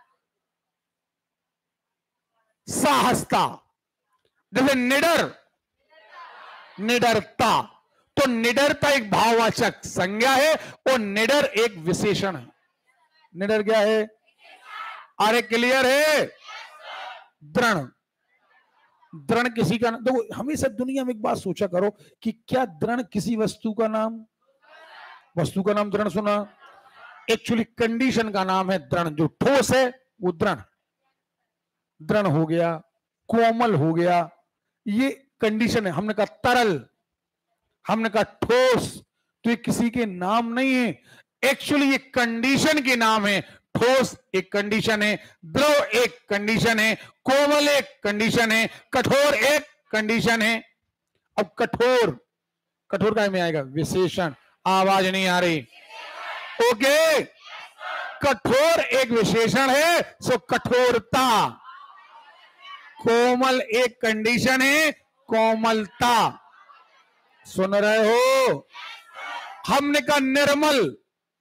साहसता। जैसे निडर, निडरता। तो निडरता एक भाववाचक संज्ञा है और निडर एक विशेषण है। निडर क्या है? अरे क्लियर है? दृढ़, दृढ़ किसी का देखो, हमेशा दुनिया में एक बात सोचा करो कि क्या दृढ़ किसी वस्तु का नाम? वस्तु का नाम दृढ़ सुना? एक्चुअली कंडीशन का नाम है दृढ़। जो ठोस है वो दृढ़, दृढ़ हो गया, कोमल हो गया, ये कंडीशन है। हमने कहा तरल, हमने कहा ठोस, तो ये किसी के नाम नहीं है। एक्चुअली ये कंडीशन के नाम है। ठोस एक कंडीशन है, द्रव एक कंडीशन है, कोमल एक कंडीशन है, कठोर एक कंडीशन है। अब कठोर, कठोर का में आएगा विशेषण। आवाज नहीं आ रही? ओके, कठोर एक विशेषण है, सो कठोरता। कोमल एक कंडीशन है, कोमलता। सुन रहे हो? हमने कहा निर्मल,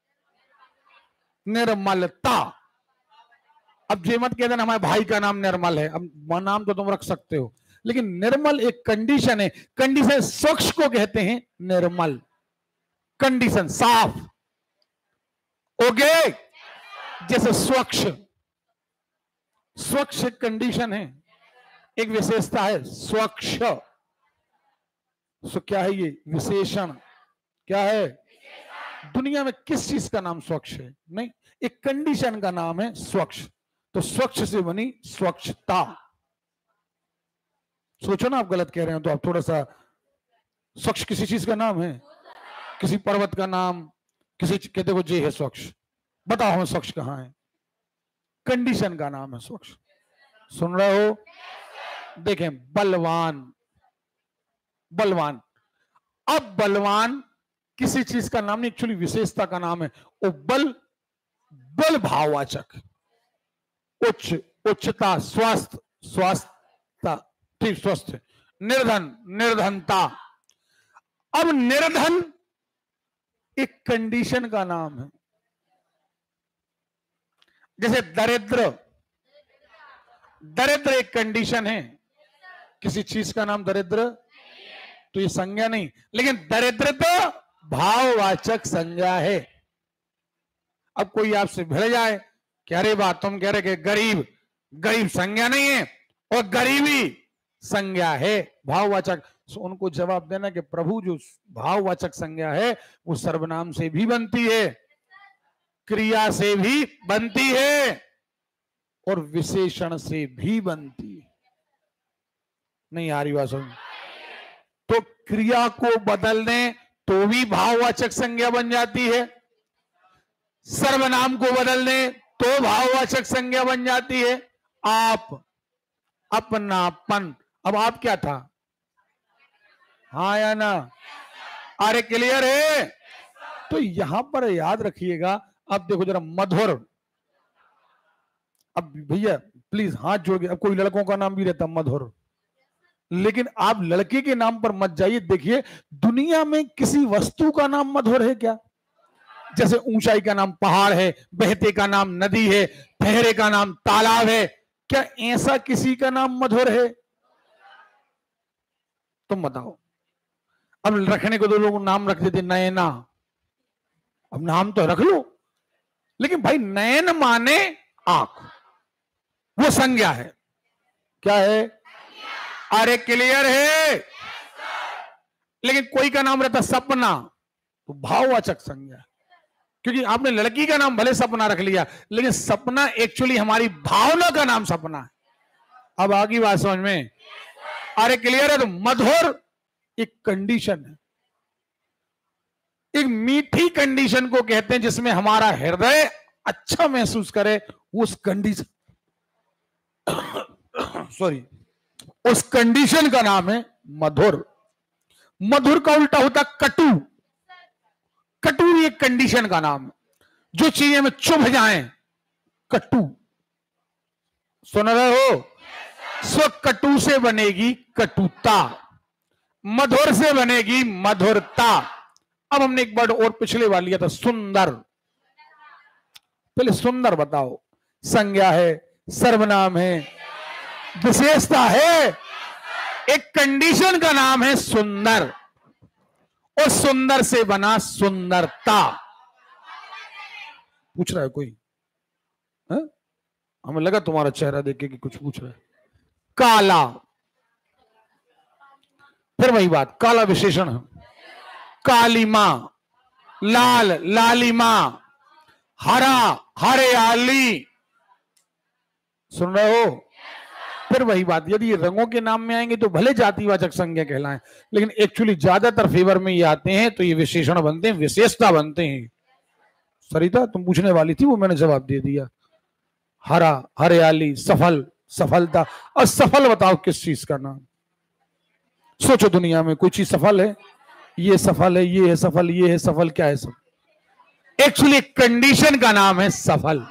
निर्मलता। अब ये मत कह देना हमारे भाई का नाम निर्मल है, अब नाम तो तुम रख सकते हो, लेकिन निर्मल एक कंडीशन है। कंडीशन स्वच्छ को कहते हैं निर्मल, कंडीशन साफ। ओके, जैसे स्वच्छ, स्वच्छ कंडीशन है, एक विशेषता है स्वच्छ। सो क्या है ये? विशेषण। क्या है? दुनिया में किस चीज का नाम स्वच्छ है? नहीं, एक कंडीशन का नाम है स्वच्छ। तो स्वच्छ से बनी स्वच्छता। सोचो ना, आप गलत कह रहे हो तो आप थोड़ा सा, स्वच्छ किसी चीज का नाम है? किसी पर्वत का नाम, किसी कहते को जे है स्वच्छ, बताओ हमें स्वच्छ कहां है? कंडीशन का नाम है स्वच्छ। सुन रहे हो? देखें, बलवान, बलवान। अब बलवान किसी चीज का नाम नहीं, एक्चुअली विशेषता का नाम है। वो बल, बल भाववाचक। उच्च, उच्चता, स्वस्थ, स्वस्थता, ठीक, स्वस्थ। निर्धन, निर्धनता। अब निर्धन एक कंडीशन का नाम है। जैसे दरिद्र, दरिद्र एक कंडीशन है। किसी चीज का नाम दरिद्र, तो ये संज्ञा नहीं, लेकिन दरिद्र तो भाववाचक संज्ञा है। अब कोई आपसे भिड़ जाए कि अरे बात तुम कह रहे कि गरीब, गरीब संज्ञा नहीं है और गरीबी संज्ञा है, भाववाचक। तो उनको जवाब देना कि प्रभु जो भाववाचक संज्ञा है वो सर्वनाम से भी बनती है, क्रिया से भी बनती है और विशेषण से भी बनती है। नहीं आ रही बात समझ? तो क्रिया को बदल दें तो भी भाववाचक संज्ञा बन जाती है, सर्वनाम को बदल दें तो भाववाचक संज्ञा बन जाती है। आप, अपनापन। अब आप क्या था? हाँ या ना? अरे क्लियर है? तो यहां पर याद रखिएगा। अब देखो जरा मधुर। अब भैया प्लीज हाथ जोड़ के, अब कोई लड़कों का नाम भी रहता मधुर, लेकिन आप लड़के के नाम पर मत जाइए। देखिए दुनिया में किसी वस्तु का नाम मधुर है क्या? जैसे ऊंचाई का नाम पहाड़ है, बहते का नाम नदी है, ठहरे का नाम तालाब है, क्या ऐसा किसी का नाम मधुर है? तुम बताओ। अब रखने को तो लोग नाम रख देते नयना, अब नाम तो रख लो, लेकिन भाई नयन माने आंख, वो संज्ञा है। क्या है? अरे क्लियर है? लेकिन कोई का नाम रहता सपना, तो भाववाचक संज्ञा, क्योंकि आपने लड़की का नाम भले सपना रख लिया, लेकिन सपना एक्चुअली हमारी भावना का नाम सपना है। अब आगे बात समझ में? अरे क्लियर है? तो मधुर एक कंडीशन है, एक मीठी कंडीशन को कहते हैं जिसमें हमारा हृदय अच्छा महसूस करे, उस कंडीशन सॉरी उस कंडीशन का नाम है मधुर। मधुर का उल्टा होता कटु। कटु भी एक कंडीशन का नाम है, जो चीजें में चुभ जाएं, कटु। सुन रहे हो? सो कटु से बनेगी कटुता, मधुर से बनेगी मधुरता। अब हमने एक वर्ड और पिछले बार लिया था सुंदर। पहले सुंदर बताओ, संज्ञा है, सर्वनाम है, विशेषता है, एक कंडीशन का नाम है सुंदर, और सुंदर से बना सुंदरता। पूछ रहा है कोई? हमें लगा तुम्हारा चेहरा देख के कि कुछ पूछ रहा है। काला, फिर वही बात, काला विशेषण है। कालीमा, लाल लालिमा, हरा हरियाली। सुन रहे हो? फिर वही बात, यदि ये रंगों के नाम में आएंगे तो भले जातिवाचक संज्ञा कहलाएं, लेकिन एक्चुअली ज्यादातर फेवर में ये आते हैं तो ये विशेषण बनते हैं, विशेषता बनते हैं। सरिता तुम पूछने वाली थी, वो मैंने जवाब दे दिया। हरा, हरियाली, सफल, सफलता। और सफल बताओ किस चीज का नाम? सोचो दुनिया में कोई चीज सफल है? ये सफल है, ये है सफल, ये है सफल, क्या है सब? एक्चुअली कंडीशन का नाम है सफल,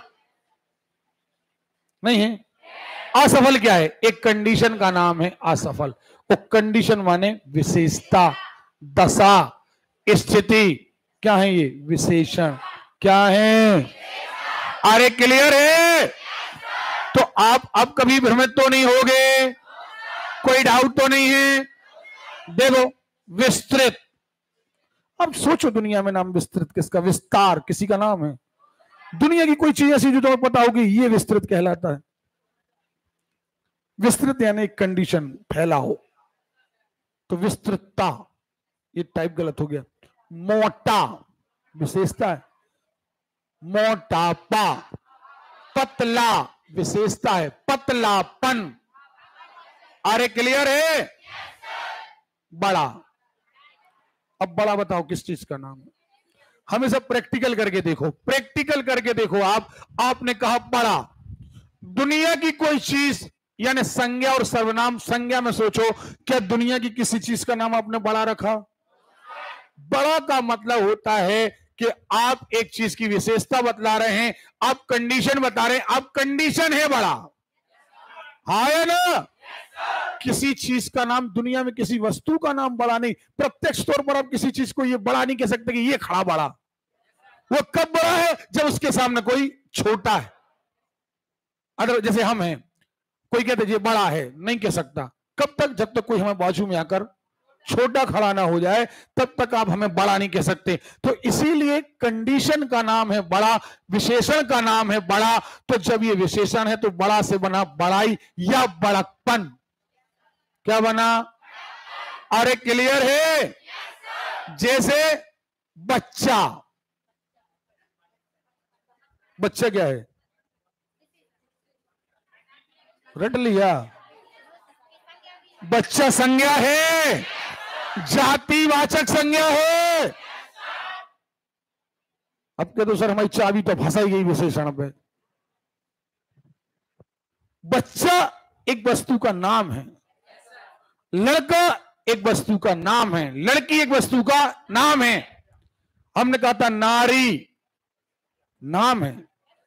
नहीं है? असफल क्या है? एक कंडीशन का नाम है असफल। वो कंडीशन माने विशेषता, दशा, स्थिति। क्या है ये? विशेषण। क्या है? अरे क्लियर है? तो आप अब कभी भ्रमित तो नहीं होगे? कोई डाउट तो नहीं है? देखो विस्तृत। अब सोचो दुनिया में नाम विस्तृत किसका? विस्तार किसी का नाम है? दुनिया की कोई चीज ऐसी जो तुम्हें पता होगी ये विस्तृत कहलाता है? विस्तृत यानी कंडीशन, फैला हो, तो विस्तृतता, ये टाइप गलत हो गया। मोटा विशेषता है, मोटापा। पतला विशेषता है, पतलापन। अरे क्लियर है? बड़ा। अब बड़ा बताओ किस चीज का नाम है? हमेशा प्रैक्टिकल करके देखो, प्रैक्टिकल करके देखो। आपने कहा बड़ा, दुनिया की कोई चीज यानी संज्ञा और सर्वनाम। संज्ञा में सोचो, क्या दुनिया की किसी चीज का नाम आपने बड़ा रखा? बड़ा का मतलब होता है कि आप एक चीज की विशेषता बतला रहे हैं, आप कंडीशन बता रहे हैं, आप कंडीशन है बड़ा। हाँ या ना? किसी चीज का नाम, दुनिया में किसी वस्तु का नाम बड़ा नहीं। प्रत्यक्ष तौर पर आप किसी चीज को ये बड़ा नहीं कह सकते कि ये खड़ा बड़ा। वो कब बड़ा है? जब उसके सामने कोई छोटा है। अगर जैसे हम हैं, कोई कहते ये बड़ा है, नहीं कह सकता। कब तक? जब तक कोई हमारे बाजू में आकर छोटा खड़ा ना हो जाए तब तक आप हमें बड़ा नहीं कह सकते। तो इसीलिए कंडीशन का नाम है बड़ा, विशेषण का नाम है बड़ा। तो जब ये विशेषण है तो बड़ा से बना बड़ाई या बड़कपन। क्या बना? अरे क्लियर है? जैसे बच्चा, बच्चा क्या है? रट लिया? बच्चा संज्ञा है, जातिवाचक संज्ञा है। अब क्या तो सर हमारी चाबी तो फंसाई गई विशेषण पे। बच्चा एक वस्तु का नाम है, लड़का एक वस्तु का नाम है, लड़की एक वस्तु का नाम है। हमने कहा था नारी नाम है,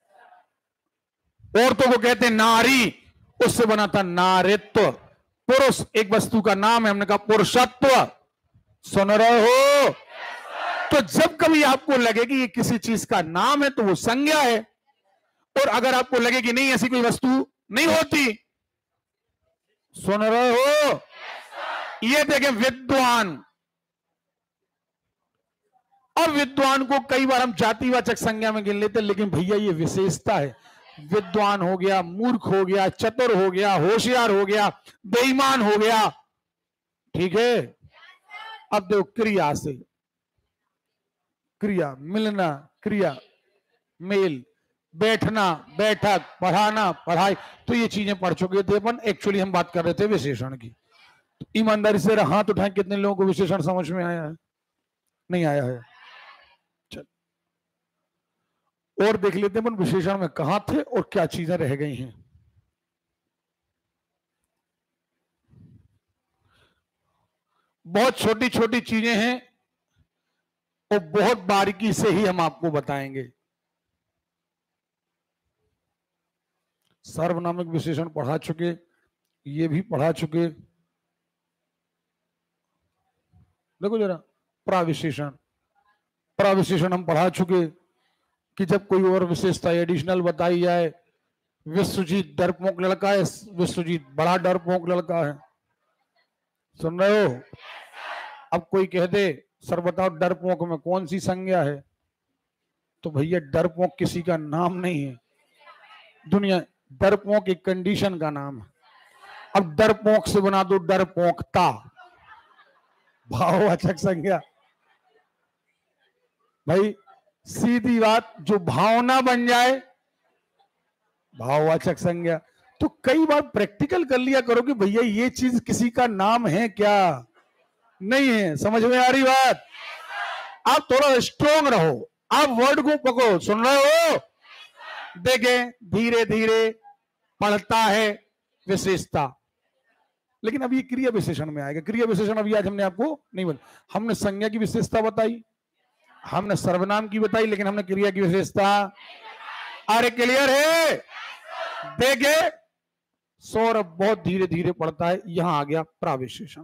औरतों को कहते हैं नारी, उससे बना था नारित्व। पुरुष एक वस्तु का नाम है, हमने कहा पुरुषत्व। सुन रहे हो? तो जब कभी आपको लगे कि ये किसी चीज का नाम है तो वो संज्ञा है, और अगर आपको लगे कि नहीं ऐसी कोई वस्तु नहीं होती, सुन रहे हो? ये देखें विद्वान। अब विद्वान को कई बार हम जातिवाचक संज्ञा में गिन लेते, लेकिन भैया ये विशेषता है। विद्वान हो गया, मूर्ख हो गया, चतुर हो गया, होशियार हो गया, बेईमान हो गया। ठीक है? अब देखो क्रिया से, क्रिया मिलना, क्रिया मेल, बैठना बैठक, पढ़ाना पढ़ाई, तो ये चीजें पढ़ चुके थे अपन। एक्चुअली हम बात कर रहे थे विशेषण की। तो ईमानदारी से हाथ उठाएं, कितने लोगों को विशेषण समझ में आया है? नहीं आया है? चल और देख लेते हैं अपन विशेषण में कहां थे और क्या चीजें रह गई हैं। बहुत छोटी छोटी चीजें हैं और बहुत बारीकी से ही हम आपको बताएंगे। सर्वनामिक विशेषण पढ़ा चुके, ये भी पढ़ा चुके। देखो जरा, प्राविशेषण, प्राविशेषण हम पढ़ा चुके कि जब कोई और विशेषता एडिशनल बताई जाए। विश्वजीत डरपोक लड़का है, विश्वजीत बड़ा डरपोक लड़का है। सुन रहे हो? अब कोई कह दे सर बताओ डरपोक में कौन सी संज्ञा है, तो भैया डरपोक किसी का नाम नहीं है दुनिया, डरपोक एक कंडीशन का नाम है। अब डरपोक से बना दो डरपोकता, भाववाचक संज्ञा। भाई सीधी बात, जो भावना बन जाए भाववाचक संज्ञा। तो कई बार प्रैक्टिकल कर लिया करो कि भैया ये चीज किसी का नाम है क्या, नहीं है। समझ में आ रही बात? आप थोड़ा स्ट्रोंग रहो, आप वर्ड को पकड़ो। सुन रहे हो? देखें धीरे धीरे पढ़ता है विशेषता, लेकिन अब ये क्रिया विशेषण में आएगा। क्रिया विशेषण अभी आज हमने आपको नहीं बताया। हमने संज्ञा की विशेषता बताई, हमने सर्वनाम की बताई, लेकिन हमने क्रिया की विशेषता। अरे क्लियर है? देखे सौरभ बहुत धीरे धीरे पढ़ता है। यहां आ गया प्राविशेषण।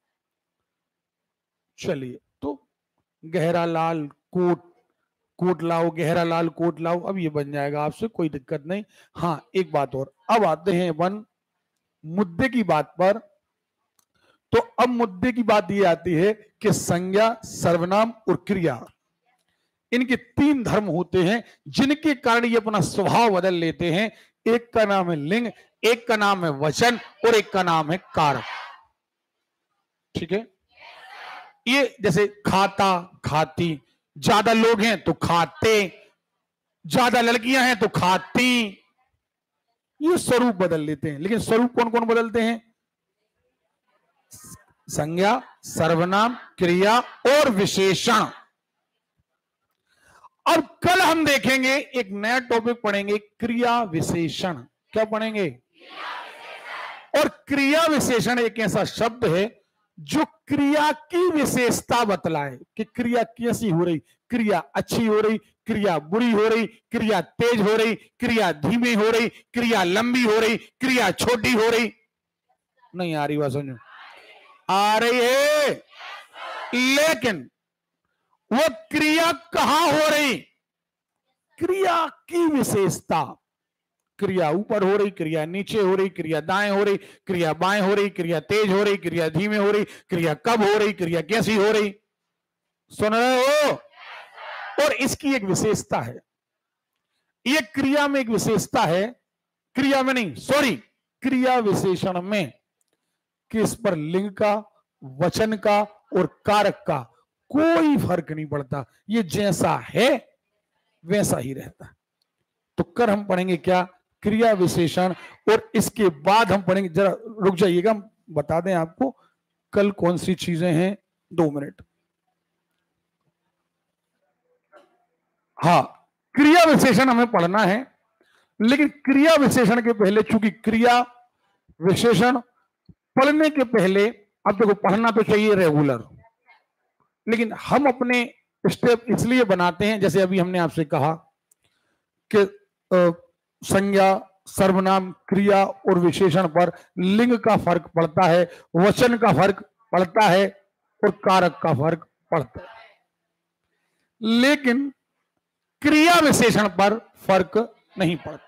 चलिए, तो गहरा लाल कोट, कोट लाओ, गहरा लाल कोट लाओ, अब ये बन जाएगा आपसे, कोई दिक्कत नहीं। हाँ एक बात और, अब आते हैं अपन मुद्दे की बात पर। तो अब मुद्दे की बात ये आती है कि संज्ञा, सर्वनाम और क्रिया, इनके तीन धर्म होते हैं जिनके कारण ये अपना स्वभाव बदल लेते हैं। एक का नाम है लिंग, एक का नाम है वचन और एक का नाम है कारक। ठीक है? ये जैसे खाता, खाती, ज्यादा लोग हैं तो खाते, ज्यादा लड़कियां हैं तो खाती, ये स्वरूप बदल लेते हैं। लेकिन स्वरूप कौन कौन बदलते हैं? संज्ञा, सर्वनाम, क्रिया और विशेषण। और कल हम देखेंगे एक नया टॉपिक पढ़ेंगे, क्रिया विशेषण। क्या पढ़ेंगे? और क्रिया विशेषण एक ऐसा शब्द है जो क्रिया की विशेषता बतलाए कि क्रिया कैसी हो रही, क्रिया अच्छी हो रही, क्रिया बुरी हो रही, क्रिया तेज हो रही, क्रिया धीमी हो रही, क्रिया लंबी हो रही, क्रिया छोटी हो रही। नहीं आ रही बात? समझो, आ रही है। लेकिन वो क्रिया कहां हो रही, क्रिया की विशेषता, क्रिया ऊपर हो रही, क्रिया नीचे हो रही, क्रिया दाएं हो रही, क्रिया बाएं हो रही, क्रिया तेज हो रही, क्रिया धीमे हो रही, क्रिया कब हो रही, क्रिया कैसी हो रही। सुन रहे हो? और इसकी एक विशेषता है, ये क्रिया में एक विशेषता है, क्रिया में नहीं, सॉरी, क्रिया विशेषण में, कि इस पर लिंग का, वचन का और कारक का कोई फर्क नहीं पड़ता, ये जैसा है वैसा ही रहता है। तो कर हम पढ़ेंगे क्या, क्रिया विशेषण, और इसके बाद हम पढ़ेंगे, जरा रुक जाइएगा, बता दें आपको कल कौन सी चीजें हैं, 2 मिनट। हाँ, क्रिया विशेषण हमें पढ़ना है, लेकिन क्रिया विशेषण के पहले, चूंकि क्रिया विशेषण पढ़ने के पहले, अब देखो पढ़ना तो चाहिए रेगुलर, लेकिन हम अपने स्टेप इसलिए बनाते हैं, जैसे अभी हमने आपसे कहा कि संज्ञा, सर्वनाम, क्रिया और विशेषण पर लिंग का फर्क पड़ता है, वचन का फर्क पड़ता है और कारक का फर्क पड़ता है, लेकिन क्रिया विशेषण पर फर्क नहीं पड़ता।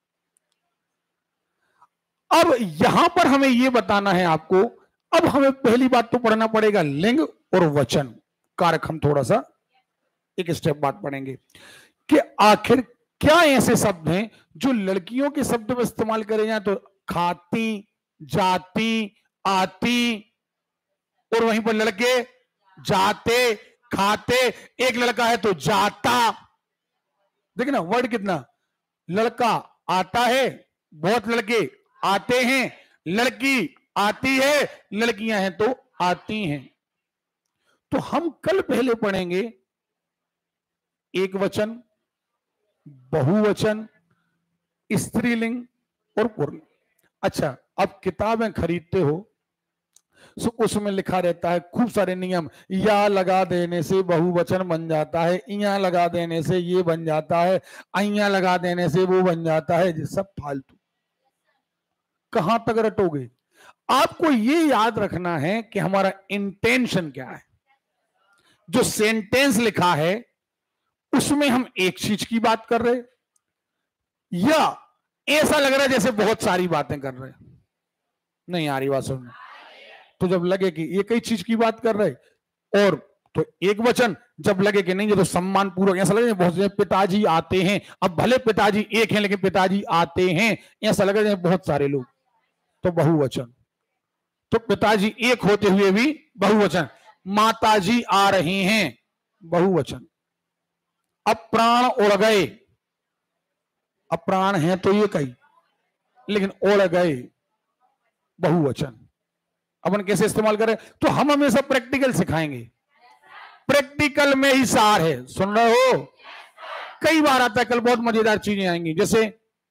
अब यहां पर हमें यह बताना है आपको, अब हमें पहली बात तो पढ़ना पड़ेगा लिंग और वचन, कारक हम थोड़ा सा एक स्टेप बाद पढ़ेंगे कि आखिर क्या ऐसे शब्द हैं जो लड़कियों के शब्द में इस्तेमाल करे जाए तो खाती, जाती, आती, और वहीं पर लड़के जाते, खाते, एक लड़का है तो जाता। देखिए ना वर्ड कितना, लड़का आता है, बहुत लड़के आते हैं, लड़की आती है, लड़कियां हैं तो आती हैं। तो हम कल पहले पढ़ेंगे एक वचन, बहुवचन, स्त्रीलिंग और पुल्लिंग। अच्छा, अब किताबें खरीदते हो सो उसमें लिखा रहता है खूब सारे नियम, या लगा देने से बहुवचन बन जाता है, यहाँ लगा देने से ये बन जाता है, यहाँ लगा देने से वो बन जाता है, ये सब फालतू, कहां तक रटोगे। आपको ये याद रखना है कि हमारा इंटेंशन क्या है। जो सेंटेंस लिखा है उसमें हम एक चीज की बात कर रहे, या ऐसा लग रहा है जैसे बहुत सारी बातें कर रहे। नहीं आ रही बात सुनने? तो जब लगे कि एक ही चीज की बात कर रहे, और तो एक वचन, जब लगे कि नहीं ये तो सम्मान पूर्वक, ऐसा लगे बहुत से पिताजी आते हैं, अब भले पिताजी एक हैं लेकिन पिताजी आते हैं, ऐसा लगे बहुत सारे लोग, तो बहुवचन। तो पिताजी एक होते हुए भी बहुवचन, माताजी आ रही हैं बहुवचन। अब प्राण उड़ गए, अब प्राण है तो ये कही, लेकिन उड़ गए बहुवचन। अपन कैसे इस्तेमाल करें, तो हम हमेशा प्रैक्टिकल सिखाएंगे, प्रैक्टिकल में ही सार है। सुन रहे हो? कई बार आता है, कल बहुत मजेदार चीजें आएंगी, जैसे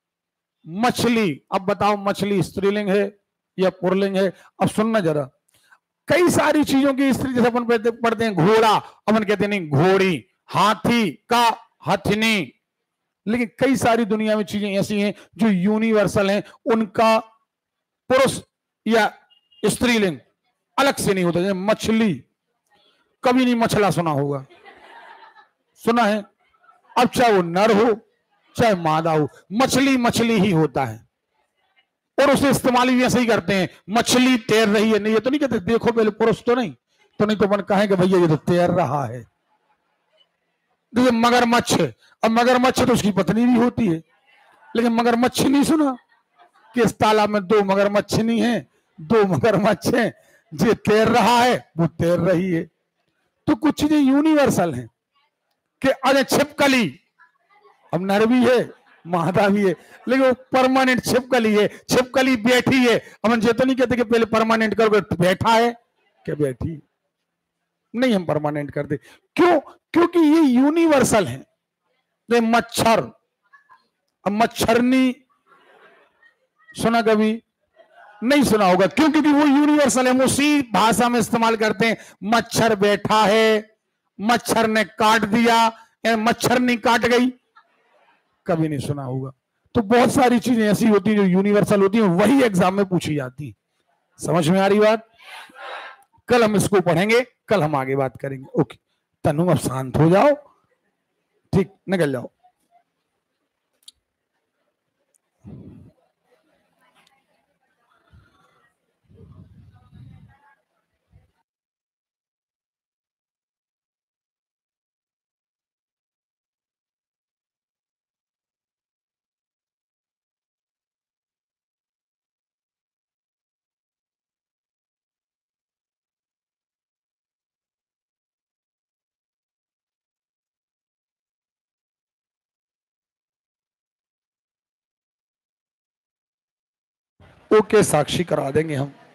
मछली। अब बताओ मछली स्त्रीलिंग है या पुल्लिंग है? अब सुनना जरा, कई सारी चीजों की स्त्री, जैसे अपन पढ़ते हैं घोड़ा, अपन कहते हैं नहीं घोड़ी, हाथी का हथनी, लेकिन कई सारी दुनिया में चीजें ऐसी हैं जो यूनिवर्सल हैं, उनका पुरुष या स्त्रीलिंग अलग से नहीं होता। जैसे मछली, कभी नहीं मछला सुना होगा, सुना है? अब चाहे वो नर हो चाहे मादा हो, मछली मछली ही होता है, और उसे इस्तेमाल भी ऐसे ही करते हैं। मछली तैर रही है, नहीं ये तो नहीं कहते देखो पहले पुरुष तो नहीं, तो नहीं तो अपन कहेंगे भैया ये तो तैर रहा है। जैसे मगरमच्छ, अब मगरमच्छ तो उसकी पत्नी भी होती है, लेकिन मगरमच्छ नहीं सुना कि इस तालाब में 2 मगरमच्छनी है, 2 मगरमच्छ हैं, जो तैर रहा है वो तैर रही है। तो कुछ चीजें यूनिवर्सल हैं कि अरे छिपकली, अब नर भी है मादा भी है, लेकिन वो परमानेंट छिपकली है, छिपकली बैठी है। हम ये तो नहीं कहते कि पहले परमानेंट करोगे, बैठा है क्या बैठी नहीं, हम परमानेंट करते। क्यों? क्योंकि ये यूनिवर्सल है। जैसे मच्छर, अब मच्छरनी सुना कभी? नहीं सुना होगा, क्यों? क्योंकि वो यूनिवर्सल है, हम उसी भाषा में इस्तेमाल करते हैं। मच्छर बैठा है, मच्छर ने काट दिया, मच्छर नहीं काट गई, कभी नहीं सुना होगा। तो बहुत सारी चीजें ऐसी होती हैं जो यूनिवर्सल होती हैं, वही एग्जाम में पूछी जाती। समझ में आ रही बात? कल हम इसको पढ़ेंगे, कल हम आगे बात करेंगे। ओके तनु, अब शांत हो जाओ, ठीक, निकल जाओ। ओके साक्षी करा देंगे हम।